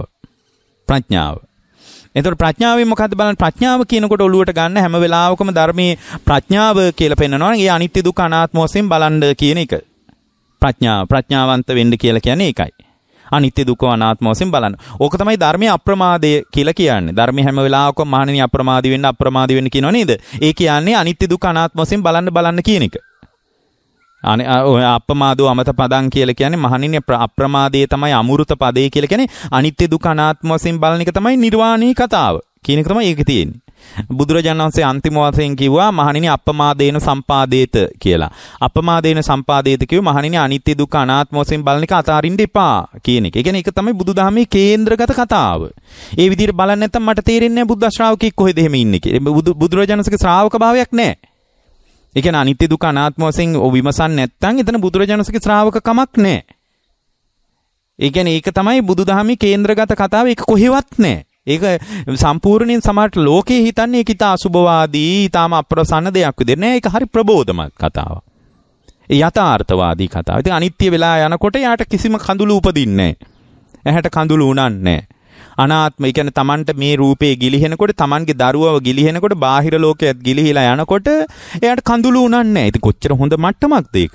එතකොට ප්‍රඥාවෙන් මොකද්ද බලන්න? ප්‍රඥාව කියනකොට ඔළුවට ගන්න හැම වෙලාවකම ධර්මයේ ප්‍රඥාව කියලා පෙන්නනවා. ඒ අනිත්‍ය දුක්ඛ අනාත්ම වශයෙන් බලන්න කියන එක. ප්‍රඥාවන්ත වෙන්න කියලා කියන්නේ ඒකයි. අනිත්‍ය දුක්ඛ අනාත්ම වශයෙන් බලන්න. ඕක තමයි ධර්මයේ අප්‍රමාදය කියලා කියන්නේ. ධර්මයේ හැම වෙලාවකම මහණෙනි අප්‍රමාදී වෙන්න කියනව නේද? ඒ කියන්නේ අනිත්‍ය දුක්ඛ අනාත්ම වශයෙන් බලන්න කියන එක. අප්‍රමාදෝ අමත පදං කියලා කියන්නේ මහණෙනි අප්‍රමාදයේ තමයි අමෘත පදේ කියලා කියන්නේ අනිත්‍ය දුක්ඛ අනාත්ම වශයෙන් බලන එක තමයි නිර්වාණී කතාව කියන එක තමයි ඒක තියෙන්නේ. බුදුරජාණන් වහන්සේ අන්තිම වශයෙන් කිව්වා මහණෙනි අප්‍රමාදේන සම්පාදේත කියලා. අප්‍රමාදේන සම්පාදේත කිව්ව මහණෙනි අනිත්‍ය දුක්ඛ අනාත්ම වශයෙන් බලන එක අතාරින්න එපා කියන එක. ඒ කියන්නේ ඒක තමයි බුදුදහමේ කේන්ද්‍රගත කතාව. ඒ විදිහට බලන්නේ නැත්නම් මට තේරෙන්නේ නැහැ බුද්ධ ශ්‍රාවකෙක් කොහෙද එහෙම ඉන්නේ කියලා. බුදුරජාණන්සේගේ ශ්‍රාවක භාවයක් නැහැ. ඒ කියන්නේ අනිත්‍ය දුක්ඛ අනාත්ම වශයෙන් විමසන්නේ නැත්නම් එතන බුදුරජාණන්සේගේ ශ්‍රාවක කමක් නැහැ. ඒ කියන්නේ ඒක තමයි බුදුදහමේ කේන්ද්‍රගත කතාව. ඒක කොහෙවත් නැහැ. ඒක සම්පූර්ණයෙන් සමහරට ලෝකේ හිතන්නේ ඒක ඉතා අසුභවාදී, ඊටාම අප්‍රසන්න දෙයක් විදිහට නෑ. ඒක හරි ප්‍රබෝධමත් කතාවක්. ඒ යථාර්ථවාදී කතාව. ඉතින් අනිත්‍ය වෙලා යනකොට යාට කිසිම කඳුළු උපදින්නේ නෑ. ඇහැට කඳුළු උනන්නේ නෑ. අනාත්ම, ඒ කියන්නේ Tamanට මේ රූපේ ගිලිහෙනකොට, Tamanගේ දරුවව ගිලිහෙනකොට, බාහිර ලෝකයක් ගිලිහිලා යනකොට එයාට කඳුළු උනන්නේ නෑ. ඉතින් කොච්චර හොඳ මට්ටමක්ද ඒක?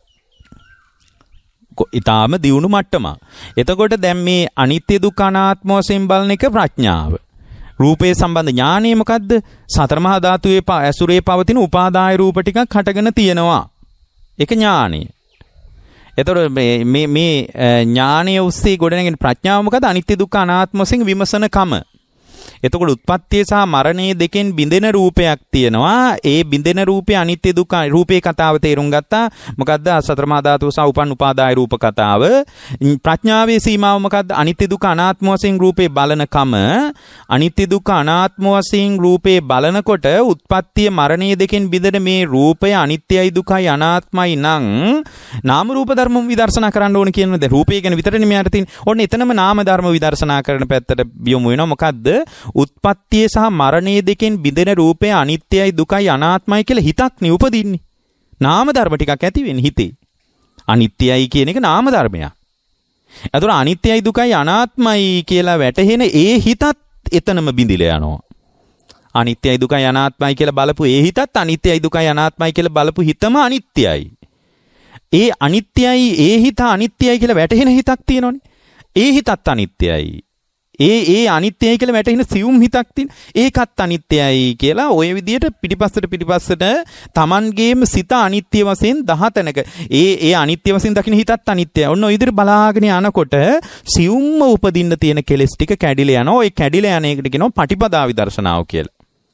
ඊටාම දියුණු මට්ටමක්. එතකොට දැන් මේ අනිත්‍ය දුක්ඛ අනාත්ම වශයෙන් බලන එක ප්‍රඥාව. රූපේ සම්බන්ධ ඥානය මොකද්ද? සතර මහා ධාතුවේ ඇසුරේ පවතින උපාදාය රූප ටිකක් හටගෙන තියෙනවා. ඒක ඥානය. එතකොට මේ ඥානය ඔස්සේ ගොඩනැගෙන ප්‍රඥාව මොකද? අනිත්‍ය දුක්ඛ අනාත්ම වශයෙන් විමසන කම. එතකොට උත්පත්තිය සහ මරණය දෙකෙන් බිඳෙන රූපයක් තියෙනවා. ඒ බිඳෙන රූපේ අනිත්‍ය දුක්ඛ රූපේ කතාව තේරුම් ගත්තා. මොකද්ද? සතර මහා ධාතුව සහ උපන් උපාදාය රූප කතාව. ප්‍රඥාවේ සීමාව මොකද්ද? අනිත්‍ය දුක්ඛ අනාත්ම වශයෙන් රූපේ බලනකම. අනිත්‍ය දුක්ඛ අනාත්ම වශයෙන් රූපේ බලනකොට උත්පත්තිය මරණය දෙකෙන් බිඳෙන මේ රූපය අනිත්‍යයි දුකයි අනාත්මයි නම් නාම රූප ධර්ම විදර්ශනා කරන්න ඕන කියනද? රූපය ගැන විතරනේ මෙයාට තියෙන්නේ. ඔන්න එතනම නාම ධර්ම විදර්ශනා කරන පැත්තට යොමු වෙනවා. මොකද්ද? උත්පත්තිය සහ මරණය දෙකෙන් බිඳෙන රූපය අනිත්‍යයි දුකයි අනාත්මයි කියලා හිතක් නේ උපදින්නේ. නාම ධර්ම ටිකක් ඇති වෙන්නේ හිතේ. අනිත්‍යයි කියන එක නාම ධර්මයක්. ඒතර අනිත්‍යයි දුකයි අනාත්මයි කියලා වැටහෙන ඒ හිතත් එතනම බිඳිලා යනවා. අනිත්‍යයි දුකයි අනාත්මයි කියලා බලපු ඒ හිතත් අනිත්‍යයි දුකයි අනාත්මයි කියලා බලපු හිතම අනිත්‍යයි. ඒ අනිත්‍යයි ඒ හිත අනිත්‍යයි කියලා වැටහෙන හිතක් තියෙනවනේ. ඒ හිතත් අනිත්‍යයි. ඒ අනිත්‍යයි කියලා වැටෙන සියුම් හිතක් තියෙන ඒකත් අනිත්‍යයි කියලා ඔය විදිහට පිටිපස්සට Tamanගේම සිත අනිත්‍ය වශයෙන් 10 තැනක ඒ අනිත්‍ය වශයෙන් දකින්න හිතත් අනිත්‍යයි. ඔන්න ඔය විදිහට බලාගෙන යනකොට සියුම්ම උපදින්න තියෙන කෙලෙස් ටික කැඩිලා යනවා. ඔය කැඩිලා යන එකට කියනවා පටිපදා විදර්ශනාව කියලා.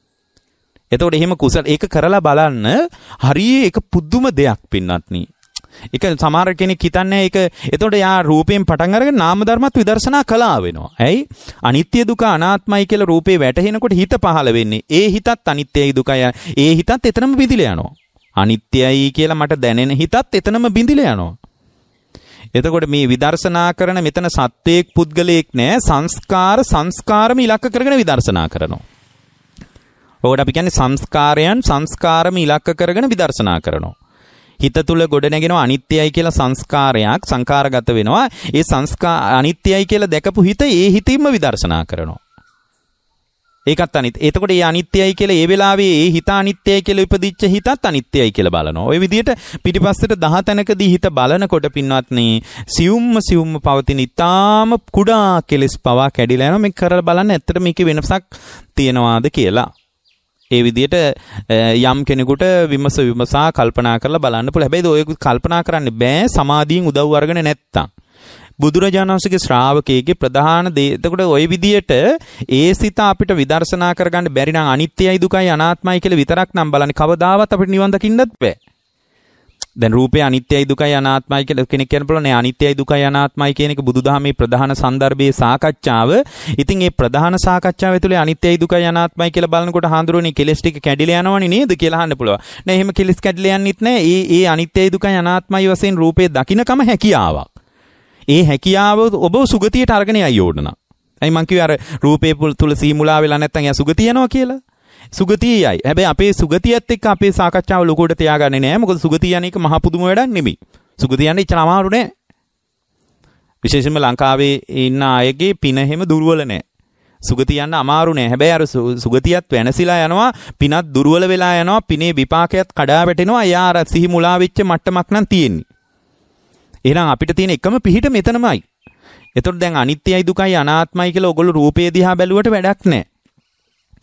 එතකොට එහෙම කුසල ඒක කරලා බලන්න හරිය ඒක පුදුම දෙයක් පින්නත්නි. ඒක සමහර කෙනෙක් හිතන්නේ ඒක එතකොට යා රූපයෙන් පටන් අරගෙන නාම ධර්මත් විදර්ශනා කළා වෙනවා. ඇයි? අනිත්‍ය දුක අනාත්මයි කියලා රූපේ වැටහෙනකොට හිත පහළ වෙන්නේ. ඒ හිතත් අනිත්‍යයි දුකයි. ඒ හිතත් එතනම බිඳිලා යනවා. අනිත්‍යයි කියලා මට දැනෙන හිතත් එතනම බිඳිලා යනවා. එතකොට මේ විදර්ශනා කරන මෙතන සත්වයක් පුද්ගලයෙක් නෑ. සංස්කාරම ඉලක්ක කරගෙන විදර්ශනා කරනවා. ඔකට අපි කියන්නේ සංස්කාරම ඉලක්ක කරගෙන විදර්ශනා කරනවා. හිත තුල ගොඩ නැගෙනවා අනිත්‍යයි කියලා සංස්කාරයක් සංකාරගත වෙනවා. ඒ අනිත්‍යයි කියලා දැකපු හිත ඒ හිතින්ම විදර්ශනා කරනවා. ඒකත් අනිත්. එතකොට මේ අනිත්‍යයි කියලා ඒ වෙලාවේ ඒ හිත අනිත්‍යයි කියලා ඉපදිච්ච හිතත් අනිත්‍යයි කියලා බලනවා. ওই විදිහට පිටිපස්සට 10 තැනකදී හිත බලනකොට පින්වත්නි සියුම්ම පවතින ඊටාම කුඩා කෙලෙස් පවා කැඩිලා යනවා. මේක කරලා බලන්න ඇත්තට මේකේ වෙනසක් තියනවාද කියලා. ඒ විදිහට යම් කෙනෙකුට විමසා කල්පනා කරලා බලන්න පුළුවන්. හැබැයි ඔය කල්පනා කරන්න බෑ සමාධියෙන් උදව් අරගෙන නැත්තම්. බුදුරජාණන් වහන්සේගේ ශ්‍රාවකයෙක්ගේ ප්‍රධාන දේ. එතකොට ওই විදිහට ඒ සිත අපිට විදර්ශනා කරගන්න බැරි නම් අනිත්‍යයි දුකයි අනාත්මයි කියලා විතරක් නම් බලන්නේ කවදාවත් අපිට නිවන් දකින්නත් බෑ. දැන් රූපේ අනිත්‍යයි දුකයි අනාත්මයි කියලා කෙනෙක් කියන්න පුළුවන්. නේ අනිත්‍යයි දුකයි අනාත්මයි කියන එක බුදුදහමේ ප්‍රධාන සන්දර්භයේ සාකච්ඡාව. ඉතින් මේ ප්‍රධාන සාකච්ඡාව ඇතුලේ අනිත්‍යයි දුකයි අනාත්මයි කියලා බලනකොට හාඳුරන්නේ කෙලස් ටික කැඩිලා යනවනේ නේද කියලා අහන්න පුළුවන්. නෑ එහෙම කෙලස් කැඩිලා යන්නෙත් නෑ. ඒ අනිත්‍යයි දුකයි අනාත්මයි වශයෙන් රූපේ දකින්නකම හැකියාවක්. ඒ හැකියාව ඔබ සුගතියට අරගෙන යයි ඕන. අයි මං කිව්වේ අර රූපේ තුල සීමුලා වෙලා නැත්තම් යා සුගතිය යනවා කියලා. සුගතියයි. හැබැයි අපේ සුගතියත් එක්ක අපේ සාකච්ඡාව ලොකුවට තියාගන්නේ නැහැ. මොකද සුගතිය යන එක මහා පුදුම වැඩක් නෙමෙයි. සුගතිය යන්නේ ඉච්චන අමාරු නෑ. විශේෂයෙන්ම ලංකාවේ ඉන්න අයගේ පින හැම දුර්වල නෑ. සුගතිය යන්න අමාරු නෑ. හැබැයි අර සුගතියත් වෙනසිලා යනවා, පිනත් දුර්වල වෙලා යනවා, පිනේ විපාකයක් කඩා වැටෙනවා. යා අර සිහි මුලා වෙච්ච මට්ටමක් නම් තියෙන්නේ. එහෙනම් අපිට තියෙන එකම පිහිට මෙතනමයි. එතකොට දැන් අනිත්‍යයි දුකයි අනාත්මයි කියලා ඔයගොල්ලෝ රූපේ දිහා බැලුවට වැඩක් නෑ.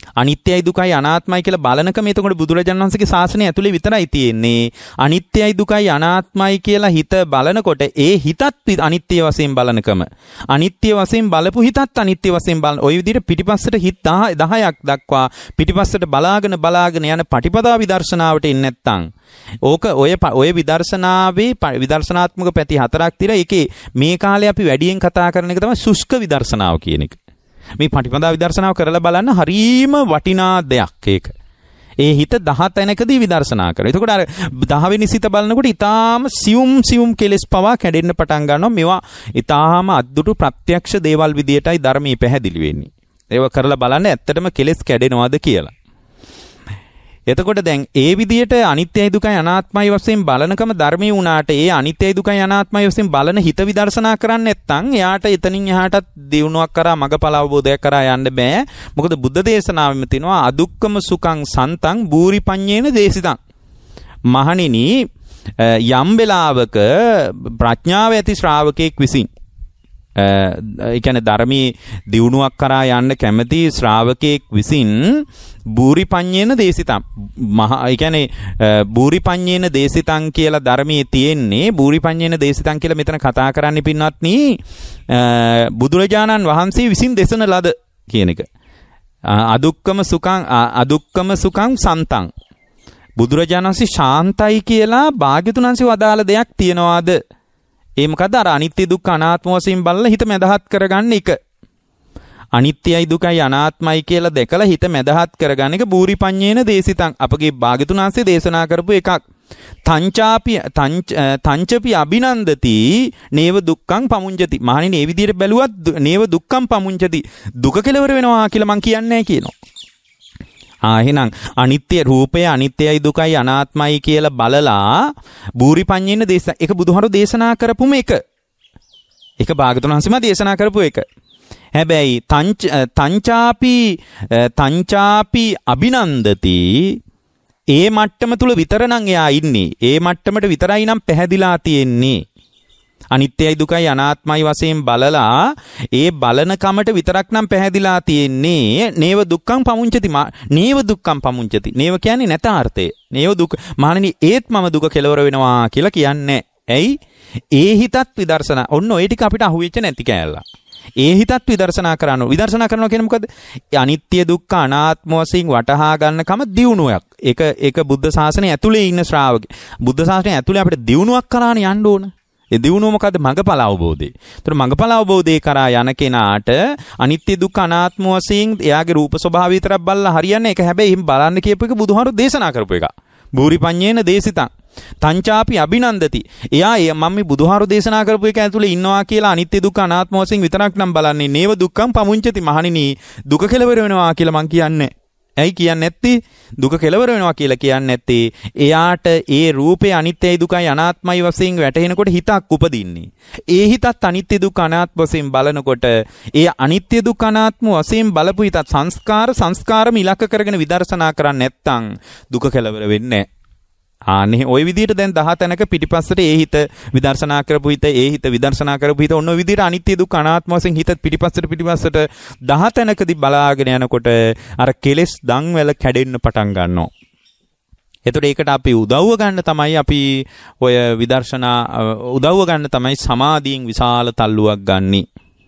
අනිත්‍යයි දුකයි අනාත්මයි කියලා බලනකම එතකොට බුදුරජාණන් වහන්සේගේ ශාසනය ඇතුලේ විතරයි තියෙන්නේ. අනිත්‍යයි දුකයි අනාත්මයි කියලා හිත බලනකොට ඒ හිතත් අනිත්‍ය වශයෙන් බලනකම අනිත්‍ය වශයෙන් බලපු හිතත් අනිත්‍ය වශයෙන් බලන ඔය විදිහට පිටිපස්සට හිත 10ක් දක්වා පිටිපස්සට බලාගෙන යන පටිපදා විදර්ශනාවට එන්නේ නැත්තම් ඔය විදර්ශනාවේ විදර්ශනාත්මක පැති 4ක් තියලා ඒකේ මේ කාලේ අපි වැඩියෙන් කතා කරන එක තමයි ශුෂ්ක විදර්ශනාව කියන එක. මේ පටිපදා විදර්ශනාව කරලා බලන්න හරීම වටිනා දෙයක් ඒක. ඒ හිත 10 තැනකදී විදර්ශනා කරනවා. එතකොට අර 10 වෙනි සිත බලනකොට ඊටාම සියුම් කෙලෙස් පවා කැඩෙන්න පටන් ගන්නවා. මේවා ඊටාම අද්දුටු ප්‍රත්‍යක්ෂ දේවල් විදියටයි ධර්මයේ පැහැදිලි වෙන්නේ. ඒව කරලා බලන්න ඇත්තටම කෙලෙස් කැඩෙනවද කියලා. එතකොට දැන් ඒ විදියට අනිත්‍යයි දුකයි අනාත්මයි වශයෙන් බලනකම ධර්මයේ වුණාට ඒ අනිත්‍යයි දුකයි අනාත්මයි වශයෙන් බලන හිත විදර්ශනා කරන්නේ නැත්නම් එයාට එතනින් එහාටත් දියුණුවක් කරා මගඵල අවබෝධයක් කරා යන්න බෑ. මොකද බුද්ධ දේශනාවෙම තියෙනවා අදුක්කම සුඛං සන්තං බූරිපඤ්ඤේන දේශිතං. මහණෙනි යම් වෙලාවක ප්‍රඥාව ඇති ශ්‍රාවකෙක් විසින් ඒ කියන්නේ ධර්මයේ දියුණුවක් කරා යන්න කැමති ශ්‍රාවකෙක් විසින් බූරිපඤ්ඤේන දේශිතං ඒ කියන්නේ බූරිපඤ්ඤේන දේශිතං කියලා ධර්මයේ තියෙන්නේ බූරිපඤ්ඤේන දේශිතං කියලා මෙතන කතා කරන්නේ පින්වත්නි බුදුරජාණන් වහන්සේ විසින් දේශන ලද කියන එක. අදුක්කම සුඛං සන්තං බුදුරජාණන් වහන්සේ ශාන්තයි කියලා භාග්‍යතුන් වහන්සේ වදාළ දෙයක් තියනවාද? ඒ මොකද අර අනිත්‍ය දුක්ඛ අනාත්ම වශයෙන් බලලා හිත මැදහත් කරගන්න එක. අනිත්‍යයි දුකයි අනාත්මයි කියලා දැකලා හිත මැදහත් කරගන්න එක බූරිපඤ්ඤේන දේශිතං අපගේ භාග්‍යතුන් වහන්සේ දේශනා කරපු එකක්. තංචපි අභිනන්දති නේව දුක්ඛං පමුංජති. මහණෙනි මේ විදිහට බැලුවත් නේව දුක්ඛං පමුංජති දුක කෙලවර වෙනවා කියලා මං කියන්නේ නැහැ කියනවා. එහෙනම් අනිත්‍ය රූපය අනිත්‍යයි දුකයි අනාත්මයි කියලා බලලා බූරිපඤ්ඤේන දේශනා ඒක බුදුහාමුදුරු දේශනා කරපුම එක. ඒක භාග්‍යවතුන් වහන්සේම දේශනා කරපු එක. හැබැයි තංචාපි අභිනන්දති ඒ මට්ටම තුල විතර නම් එයා ඉන්නේ. ඒ මට්ටමට විතරයි නම් පැහැදිලා තියෙන්නේ. අනිත්‍යයි දුකයි අනාත්මයි වශයෙන් බලලා ඒ බලන කමට විතරක් නම් පැහැදිලා තියෙන්නේ. නේව දුක්ඛං පමුංචති. නේව දුක්ඛං පමුංචති. නේව කියන්නේ නැතාර්ථය. නේව දුක මහණෙනි ඒත් මම දුක කෙලවර වෙනවා කියලා කියන්නේ. ඇයි? ඒ හිතත් විදර්ශනා. ඔන්න ඔය ටික අපිට අහුවෙච්ච නැති කෑල්ලා. ඒ හිතත් විදර්ශනා කරනවා කියන්නේ මොකද? අනිත්‍ය දුක්ඛ අනාත්ම වශයෙන් වටහා ගන්න කම දියුණුවක්. ඒක බුද්ධ ශාසනය ඇතුලේ ඉන්න ශ්‍රාවක. බුද්ධ ශාසනය ඇතුලේ අපිට දියුණුවක් කරානේ යන්න ඕන. ඒ දියුණුව මොකද්ද? මඟඵල අවබෝධය. ඒතර මඟඵල අවබෝධය කරා යන කෙනාට අනිත්‍ය දුක්ඛ අනාත්ම වශයෙන් එයාගේ රූප ස්වභාවය විතරක් බලලා හරියන්නේ. ඒක හැබැයි එහෙම බලන්න කියපු එක බුදුහාමුදුරු දේශනා කරපු එක. බූරිපඤ්ඤේන දේශිතං තංචාපි අභිනන්දති. එයා මම මේ බුදුහාරු දේශනා කරපු එක ඇතුලේ ඉන්නවා කියලා අනිත්‍ය දුක්ඛ අනාත්ම වශයෙන් විතරක් නම් බලන්නේ. නේව දුක්ඛං පමුංචති. මහණෙනි දුක කෙලවර වෙනවා කියලා මං කියන්නේ. ඇයි කියන්නේ නැත්තේ? දුක කෙලවර වෙනවා කියලා කියන්නේ නැත්තේ එයාට ඒ රූපේ අනිත්‍යයි දුකයි අනාත්මයි වශයෙන් වැටහෙනකොට හිතක් උපදින්නේ. ඒ හිතත් අනිත්‍ය දුක්ඛ අනාත්ම වශයෙන් බලනකොට ඒ අනිත්‍ය දුක්ඛ අනාත්ම වශයෙන් බලපු හිතත් සංස්කාරම ඉලක්ක කරගෙන විදර්ශනා කරන්නේ නැත්තම් දුක කෙලවර වෙන්නේ නැහැ. ආනේ ওই විදිහට දැන් 10 තැනක පිටිපස්සට ඒ හිත විදර්ශනා කරපු හිත විදර්ශනා කරපු හිත ඔන්න ඔය විදිහට අනිත්‍ය දුක්ඛ අනාත්ම වශයෙන් හිත පිටිපස්සට 10 තැනකදී බලාගෙන යනකොට අර කෙලෙස් දන්වැල කැඩෙන්න පටන් ගන්නවා. එතකොට ඒකට අපි උදව්ව ගන්න තමයි සමාධියෙන් විශාල තල්ලුවක් ගන්නෙ.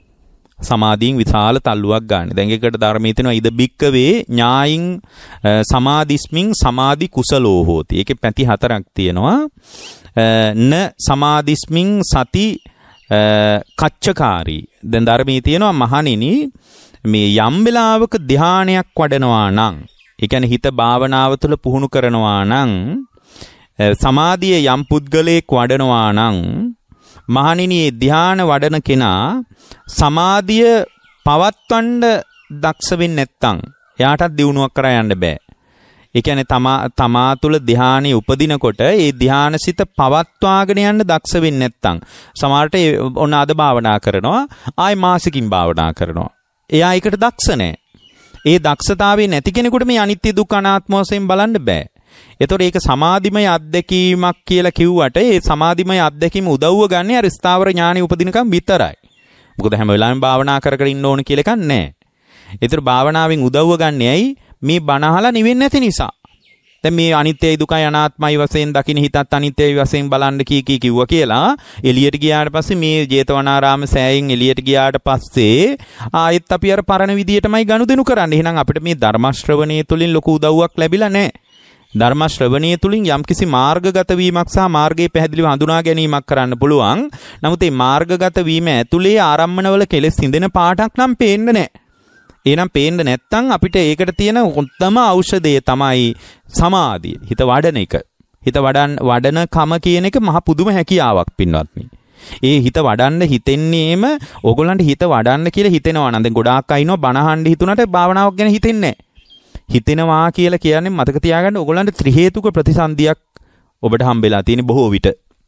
දැන් ඒකට ධර්මයේ තියෙනවා ඉද බික්කවේ ඥායින් සමාධිස්මින් සමාධි කුසලෝ හෝති. ඒකේ පැති 4ක් තියෙනවා. න සමාධිස්මින් සති කච්චකාරී. දැන් ධර්මයේ තියෙනවා මහණෙනි මේ යම් වෙලාවක ධානයක් වඩනවා නම් ඒ කියන්නේ හිත භාවනාව තුළ පුහුණු කරනවා නම් සමාධිය යම් පුද්ගලයෙක් වඩනවා නම් මහණෙනි ධ්‍යාන වඩන කෙනා සමාධිය පවත්වන්න දක්ෂ වෙන්නේ නැත්නම් එයාටත් දියුණුවක් කරා යන්න බෑ. ඒ කියන්නේ තමා තුළ ධ්‍යානෙ උපදිනකොට ඒ ධ්‍යානසිත පවත්වාගෙන යන්න දක්ෂ වෙන්නේ නැත්නම් සමහරට ඔන්න අද භාවනා කරනවා ආයි මාසිකින් භාවනා කරනවා. එයා ඒකට දක්ෂ නැහැ. ඒ දක්ෂතාවය නැති කෙනෙකුට මේ අනිත්‍ය දුක්ඛ අනාත්ම වශයෙන් බලන්න බෑ. එතකොට ඒක සමාධිමය අත්දැකීමක් කියලා කිව්වට ඒ සමාධිමය අත්දැකීම උදව්ව ගන්න අර ස්ථාවර ඥානෙ උපදිනකම් විතරයි. මොකද හැම වෙලාවෙම භාවනා කර ඉන්න ඕන කියලා එකක් නැහැ. ඒතර භාවනාවෙන් උදව්ව ගන්න ඇයි? මේ බණ අහලා නිවෙන්නේ නැති නිසා. දැන් මේ අනිත්‍යයි දුකයි අනාත්මයි වශයෙන් දකින්න හිතත් අනිත්‍යයි වශයෙන් බලන්න කී කිව්වා කියලා එළියට ගියාට පස්සේ මේ ජේතවනාරාම සෑයෙන් එළියට ගියාට පස්සේ ආයෙත් අපි අර පරණ විදියටමයි ගනුදෙනු කරන්නේ. එහෙනම් අපිට මේ ධර්ම ශ්‍රවණයේ තුලින් ලොකු උදව්වක් ලැබිලා නැහැ. ධර්ම ශ්‍රවණයේ තුලින් යම්කිසි මාර්ගගත වීමක් සහ මාර්ගයේ පැහැදිලිව හඳුනා ගැනීමක් කරන්න පුළුවන්. නමුත් මේ මාර්ගගත වීම ඇතුලේ ආරම්මණවල කෙලෙස් හිඳෙන පාටක් නම් පේන්නේ නැහැ. එහෙනම් පේන්නේ නැත්තම් අපිට ඒකට තියෙන උත්තම ඖෂධය තමයි සමාධිය. හිත වඩන එක. හිත වඩන කම කියන එක මහ පුදුම හැකියාවක් පින්වත්නි. ඒ හිත වඩන්න හිතෙන්නේම ඕගොල්ලන්ට හිත වඩන්න කියලා හිතෙනවා නම් දැන් ගොඩාක් අය ඉන්නවා බණ අහන්න හිතුණාට භාවනාවක් ගැන හිතෙන්නේ නැහැ. හිතෙනවා කියලා කියන්නේ මතක තියාගන්න ඕගොල්ලන්ට ත්‍රි හේතුක ප්‍රතිසන්දියක් ඔබට හම්බෙලා තියෙන බොහෝ විට.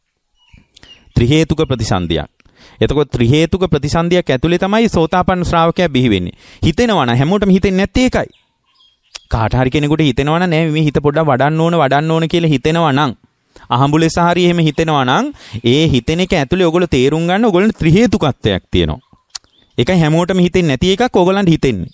ත්‍රි හේතුක ප්‍රතිසන්දියක්. එතකොට ත්‍රි හේතුක ප්‍රතිසන්දියක් ඇතුලේ තමයි සෝතාපන්න ශ්‍රාවකයා බිහි වෙන්නේ. හිතෙනවා නම් හැමෝටම හිතෙන්නේ නැත්තේ ඒකයි. කාට හරි කෙනෙකුට හිතෙනවා නම් නෑ මේ හිත පොඩ්ඩක් වඩන්න ඕන කියලා හිතෙනවා නම් අහඹුලෙස හරි එහෙම හිතෙනවා නම් ඒ හිතෙන එක ඇතුලේ ඔයගොල්ලෝ තේරුම් ගන්න ඔයගොල්ලන්ට ත්‍රි හේතුකත්වයක් තියෙනවා. ඒකයි හැමෝටම හිතෙන්නේ නැති එකක් ඔයගොල්ලන්ට හිතෙන්නේ.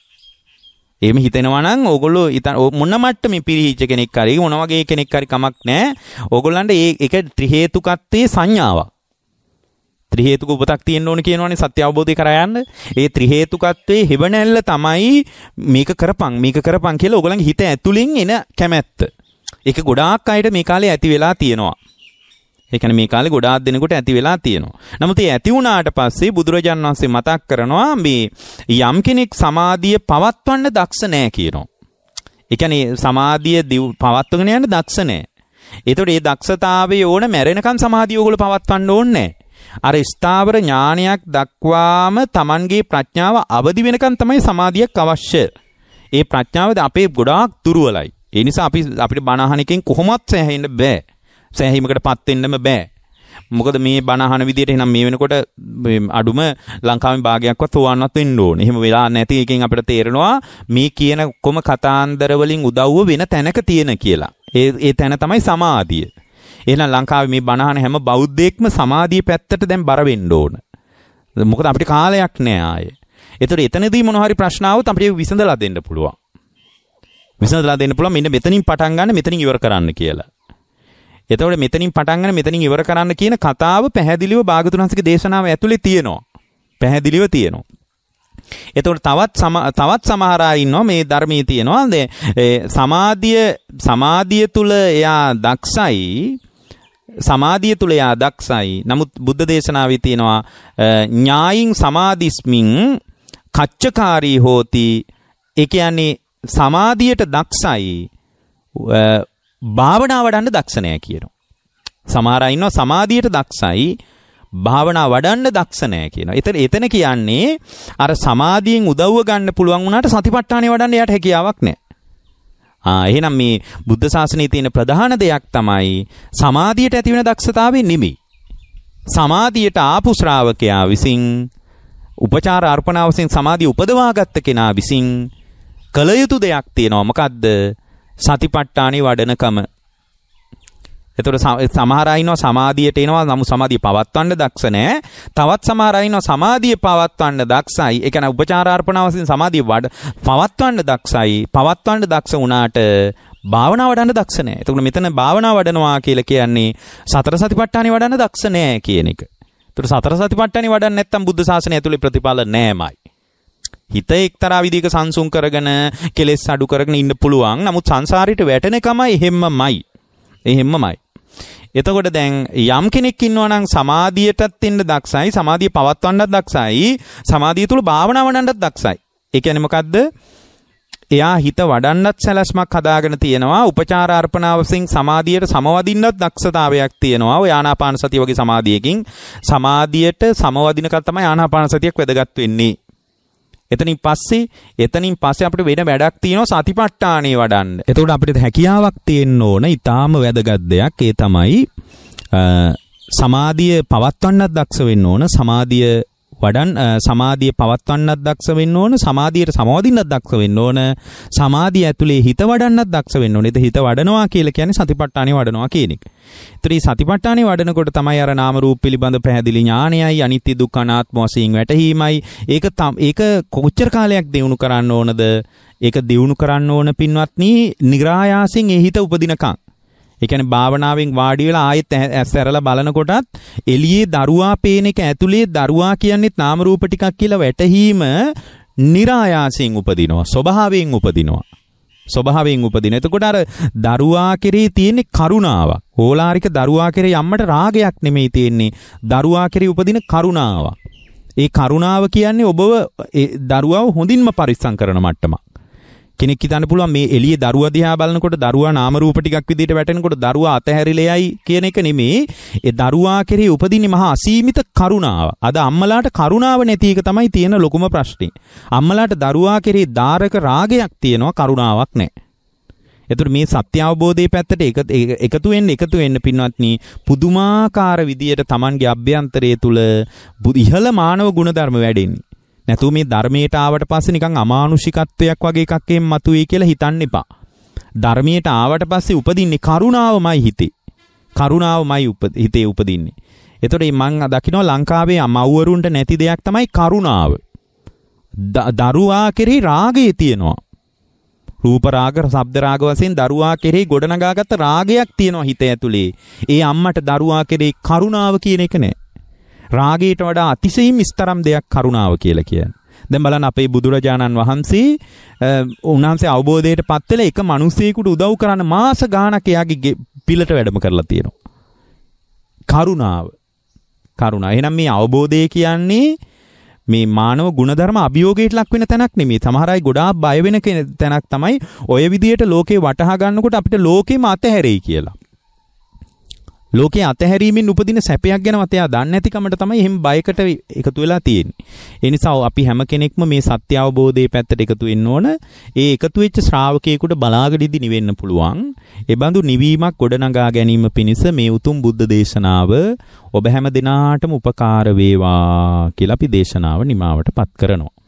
එහෙම හිතෙනවා නම් ඕගොල්ලෝ මොන මට්ටමේ පිරිහිච්ච කෙනෙක් හරි මොන වගේ කෙනෙක් හරි කමක් නැහැ. ඕගොල්ලන්ට ඒක ත්‍රි හේතුකත්වයේ සංඥාවක්. ත්‍රි හේතුක උපතක් තියෙන්න ඕන කියනවනේ සත්‍ය අවබෝධය කරා යන්න. ඒ ත්‍රි හේතුකත්වයේ හිවණැල්ල තමයි මේක කරපන් කියලා ඕගොල්ලන්ගේ හිත ඇතුලින් එන කැමැත්ත. ඒක ගොඩාක් අයට මේ කාලේ ඇති වෙලා තියෙනවා. ඒ කියන්නේ මේ කාලේ ගොඩාක් දෙනෙකුට ඇති වෙලා තියෙනවා. නමුත් ඒ ඇති වුණාට පස්සේ බුදුරජාණන් වහන්සේ මතක් කරනවා මේ යම් කෙනෙක් සමාධිය පවත්වන්න දක්ෂ නැහැ කියනවා. ඒ කියන්නේ සමාධිය පවත්වගෙන යන්න දක්ෂ නැහැ. ඒතකොට මේ දක්ෂතාවයේ ඕන මැරෙනකන් සමාධිය ඕගොල්ලෝ පවත්වන්න ඕනේ නැහැ. අර ස්ථාවර ඥානයක් දක්වාම Tamanගේ ප්‍රඥාව අවදි වෙනකන් තමයි සමාධියක් අවශ්‍ය. ඒ ප්‍රඥාවද අපේ ගොඩාක් දුර්වලයි. ඒ නිසා අපිට බණ අහන එකෙන් කොහොමවත් සෑහෙන්න බෑ. සෑහීමකටපත් වෙන්නම බෑ. මොකද මේ බණ අහන විදියට එහෙනම් මේ වෙනකොට අඩුම ලංකාවේ භාගයක්වත් හොවන්නත් වෙන්න ඕනේ. එහෙම වෙලා නැති එකෙන් අපිට තේරෙනවා මේ කියන කොම කතාන්දර වලින් උදව්ව වෙන තැනක තියෙන කියලා. ඒ තැන තමයි සමාධිය. එහෙනම් ලංකාවේ මේ බණ අහන හැම බෞද්ධයෙක්ම සමාධිය පැත්තට දැන් බර වෙන්න ඕන. මොකද අපිට කාලයක් නෑ ආයේ. ඒතර එතනදී මොන හරි ප්‍රශ්න ආවොත් අපිට විසඳලා දෙන්න පුළුවන්. මෙන්න මෙතනින් පටන් ගන්න මෙතනින් ඉවර කරන්න කියලා. එතකොට මෙතනින් පටන් ගන්න මෙතනින් ඉවර කරන්න කියන කතාව පැහැදිලිව භාගතුන් වහන්සේගේ දේශනාව ඇතුලේ තියෙනවා. පැහැදිලිව තියෙනවා. එතකොට තවත් සමහර අය ඉන්නවා මේ ධර්මයේ තියෙනවා. සමාධිය තුල එයා දක්ෂයි. නමුත් බුද්ධ දේශනාවේ තියෙනවා ඥායින් සමාධිස්මින් කච්චකාරී හෝති. ඒ කියන්නේ සමාධියට දක්ෂයි භාවනා වඩන්න දක්ෂ නැහැ කියනවා. සමහර අය ඉන්නවා සමාධියට දක්ෂයි භාවනා වඩන්න දක්ෂ නැහැ කියනවා. එතන කියන්නේ අර සමාධියෙන් උදව්ව ගන්න පුළුවන් වුණාට සතිපට්ඨානෙ වඩන්න යාට හැකියාවක් නැහැ. එහෙනම් මේ බුද්ධ ශාසනයේ තියෙන ප්‍රධාන දෙයක් තමයි සමාධියට ඇති වෙන දක්ෂතාවය නෙමෙයි. සමාධියට ආපු ශ්‍රාවකයා විසින් උපචාර අර්පණාවසින් සමාධිය උපදවාගත්ත කෙනා විසින් කළ යුතු දෙයක් තියෙනවා. මොකද්ද? සතිපට්ඨානෙ වඩනකම. එතකොට සමහර අය ඉන්නවා සමාධියට එනවා නමුත් සමාධිය පවත්වන්න දක්ෂ නැහැ. තවත් සමහර අය ඉන්නවා සමාධිය පවත්වන්න දක්ෂයි. ඒ කියන්නේ උපචාරාර්පණාවසින් සමාධිය පවත්වන්න දක්ෂයි. පවත්වන්න දක්ෂ වුණාට භාවනා වඩන්න දක්ෂ නැහැ. එතකොට මෙතන භාවනා වඩනවා කියලා කියන්නේ සතර සතිපට්ඨානෙ වඩන්න දක්ෂ නැහැ කියන එක. එතකොට සතර සතිපට්ඨානෙ වඩන්න නැත්නම් බුද්ධ ශාසනය ඇතුලේ ප්‍රතිඵල නැහැමයි. හිත එක්තරා විදිහක සංසුන් කරගෙන කෙලෙස් අඩු කරගෙන ඉන්න පුළුවන්. නමුත් සංසාරයට වැටෙන එකමයි එහෙම්මමයි. එතකොට දැන් යම් කෙනෙක් ඉන්නවා නම් සමාධියටත් ඉන්න දක්ෂයි, සමාධිය පවත්වන්නත් දක්ෂයි, සමාධිය තුල භාවනා වඩන්නත් දක්ෂයි. ඒ කියන්නේ මොකද්ද? එයා හිත වඩන්නත් සැලැස්මක් හදාගෙන තියෙනවා. උපචාර අර්පණාවසින් සමාධියට සමවදින්නත් දක්ෂතාවයක් තියෙනවා. ඔය ආනාපාන සතිය වගේ සමාධියකින් සමාධියට සමවදිනකන් තමයි ආනාපාන සතියක් වැදගත් වෙන්නේ. එතනින් පස්සේ අපිට වෙන වැඩක් තියෙනවා සතිපට්ඨානෙ වඩන්න. එතකොට අපිට හැකියාවක් තියෙන්න ඕන. ඊටාම වැදගත් දෙයක්. ඒ තමයි සමාධිය පවත්වන්නත් දක්ෂ වෙන්න ඕන. සමාධිය සමාධිය පවත්වන්නත් දක්ෂ වෙන්න ඕන, සමාධියට සමවදින්නත් දක්ෂ වෙන්න ඕන, සමාධිය ඇතුලේ හිත වඩන්නත් දක්ෂ වෙන්න ඕන. හිත වඩනවා කියලා කියන්නේ සතිපට්ඨානෙ වඩනවා කියන එක. ඒතර මේ සතිපට්ඨානෙ වඩනකොට තමයි අර නාම රූප පිළිබඳ පැහැදිලි ඥානයයි, අනිත්‍ය දුක්ඛ අනාත්ම වශයෙන් වැටහීමයි. ඒක කොච්චර කාලයක් දිනු කරන්න ඕනද? ඒක දිනු කරන්න ඕන පින්වත්නි, නිරායාසයෙන් ඒ හිත උපදිනකම්. ඒ කියන්නේ භාවනාවෙන් වාඩි වෙලා ආයෙත් ඇස් ඇරලා බලනකොටත් එළියේ දරුවා පේන එක ඇතුලේ දරුවා කියන්නේත් නාම රූප ටිකක් කියලා වැටහීම නිරායාසයෙන් උපදිනවා. ස්වභාවයෙන් උපදිනවා. ස්වභාවයෙන් උපදින. එතකොට අර දරුවා කෙරේ තියෙන කරුණාවක්. ඕලාරික දරුවා කෙරේ අම්මට රාගයක් නෙමෙයි තියෙන්නේ. දරුවා කෙරේ උපදින කරුණාවක්. ඒ කරුණාව කියන්නේ ඔබව දරුවාව හොඳින්ම පරිස්සම් කරන මට්ටමක්. කෙනෙක් හිතන්න පුළුවන් මේ එළියේ දරුවා දිහා බලනකොට දරුවා නාම රූප ටිකක් විදිහට වැටෙනකොට දරුවා අතහැරිලෙයි කියන එක නෙමෙයි. ඒ දරුවා කෙරේ උපදින්නේ මහා අසීමිත කරුණාව. අද අම්මලාට කරුණාව නැති එක තමයි තියෙන ලොකුම ප්‍රශ්නේ. අම්මලාට දරුවා කෙරේ දාරක රාගයක් තියෙනවා, කරුණාවක් නැහැ. එතකොට මේ සත්‍ය අවබෝධයේ පැත්තට එකතු වෙන්න පින්වත්නි, පුදුමාකාර විදියට Tamanගේ අභ්‍යන්තරයේ තුල ඉහළ මානව ගුණධර්ම වැඩෙන්නේ. නැතු මේ ධර්මයට ආවට පස්සේ නිකන් අමානුෂිකත්වයක් වගේ එකක් එම් මතුවේ කියලා හිතන්න එපා. ධර්මයට ආවට පස්සේ උපදින්නේ කරුණාවමයි හිතේ. කරුණාවමයි හිතේ උපදින්නේ. එතකොට මම දකිනවා ලංකාවේ මව්වරුන්ට නැති දෙයක් තමයි කරුණාව. දරුවා කෙරෙහි රාගය තියෙනවා. රූප රාග, ශබ්ද රාග වශයෙන් දරුවා කෙරෙහි ගොඩනගාගත්ත රාගයක් තියෙනවා හිත ඇතුලේ. ඒ අම්මට දරුවා කෙරෙහි කරුණාව කියන එක නෑ. රාගයට වඩා අතිශයින් විස්තරම් දෙයක් කරුණාව කියලා කියන්නේ. දැන් බලන්න අපේ බුදුරජාණන් වහන්සේ උන්වහන්සේ අවබෝධයට පත් වෙලා එක මිනිසෙකුට උදව් කරන්න මාස ගාණක් එයාගේ පිළට වැඩම කරලා තියෙනවා. කරුණාව. එහෙනම් මේ අවබෝධය කියන්නේ මේ මානව ගුණධර්ම අභියෝගයට ලක් වෙන තැනක් නෙමෙයි. සමහර අය ගොඩාක් බය වෙන තැනක් තමයි ඔය විදියට ලෝකේ වටහා ගන්නකොට අපිට ලෝකෙම අතහැරෙයි කියලා. ලෝකේ අතහැරීමෙන් උපදින සැපයක් ගැනවත් එයා දන්නේ නැතිකමට තමයි එහෙම බයකට එකතු වෙලා තියෙන්නේ. ඒ නිසා අපි හැම කෙනෙක්ම මේ සත්‍ය අවබෝධයේ පැත්තට එකතු වෙන්න ඕන. ඒ එකතු වෙච්ච ශ්‍රාවකයෙකුට බලාගඩිදි නිවෙන්න පුළුවන්. ඒ බඳු නිවීමක් ගොඩනගා ගැනීම පිණිස මේ උතුම් බුද්ධ දේශනාව ඔබ හැම දිනාටම උපකාර වේවා කියලා අපි දේශනාව නිමාවටපත් කරනවා.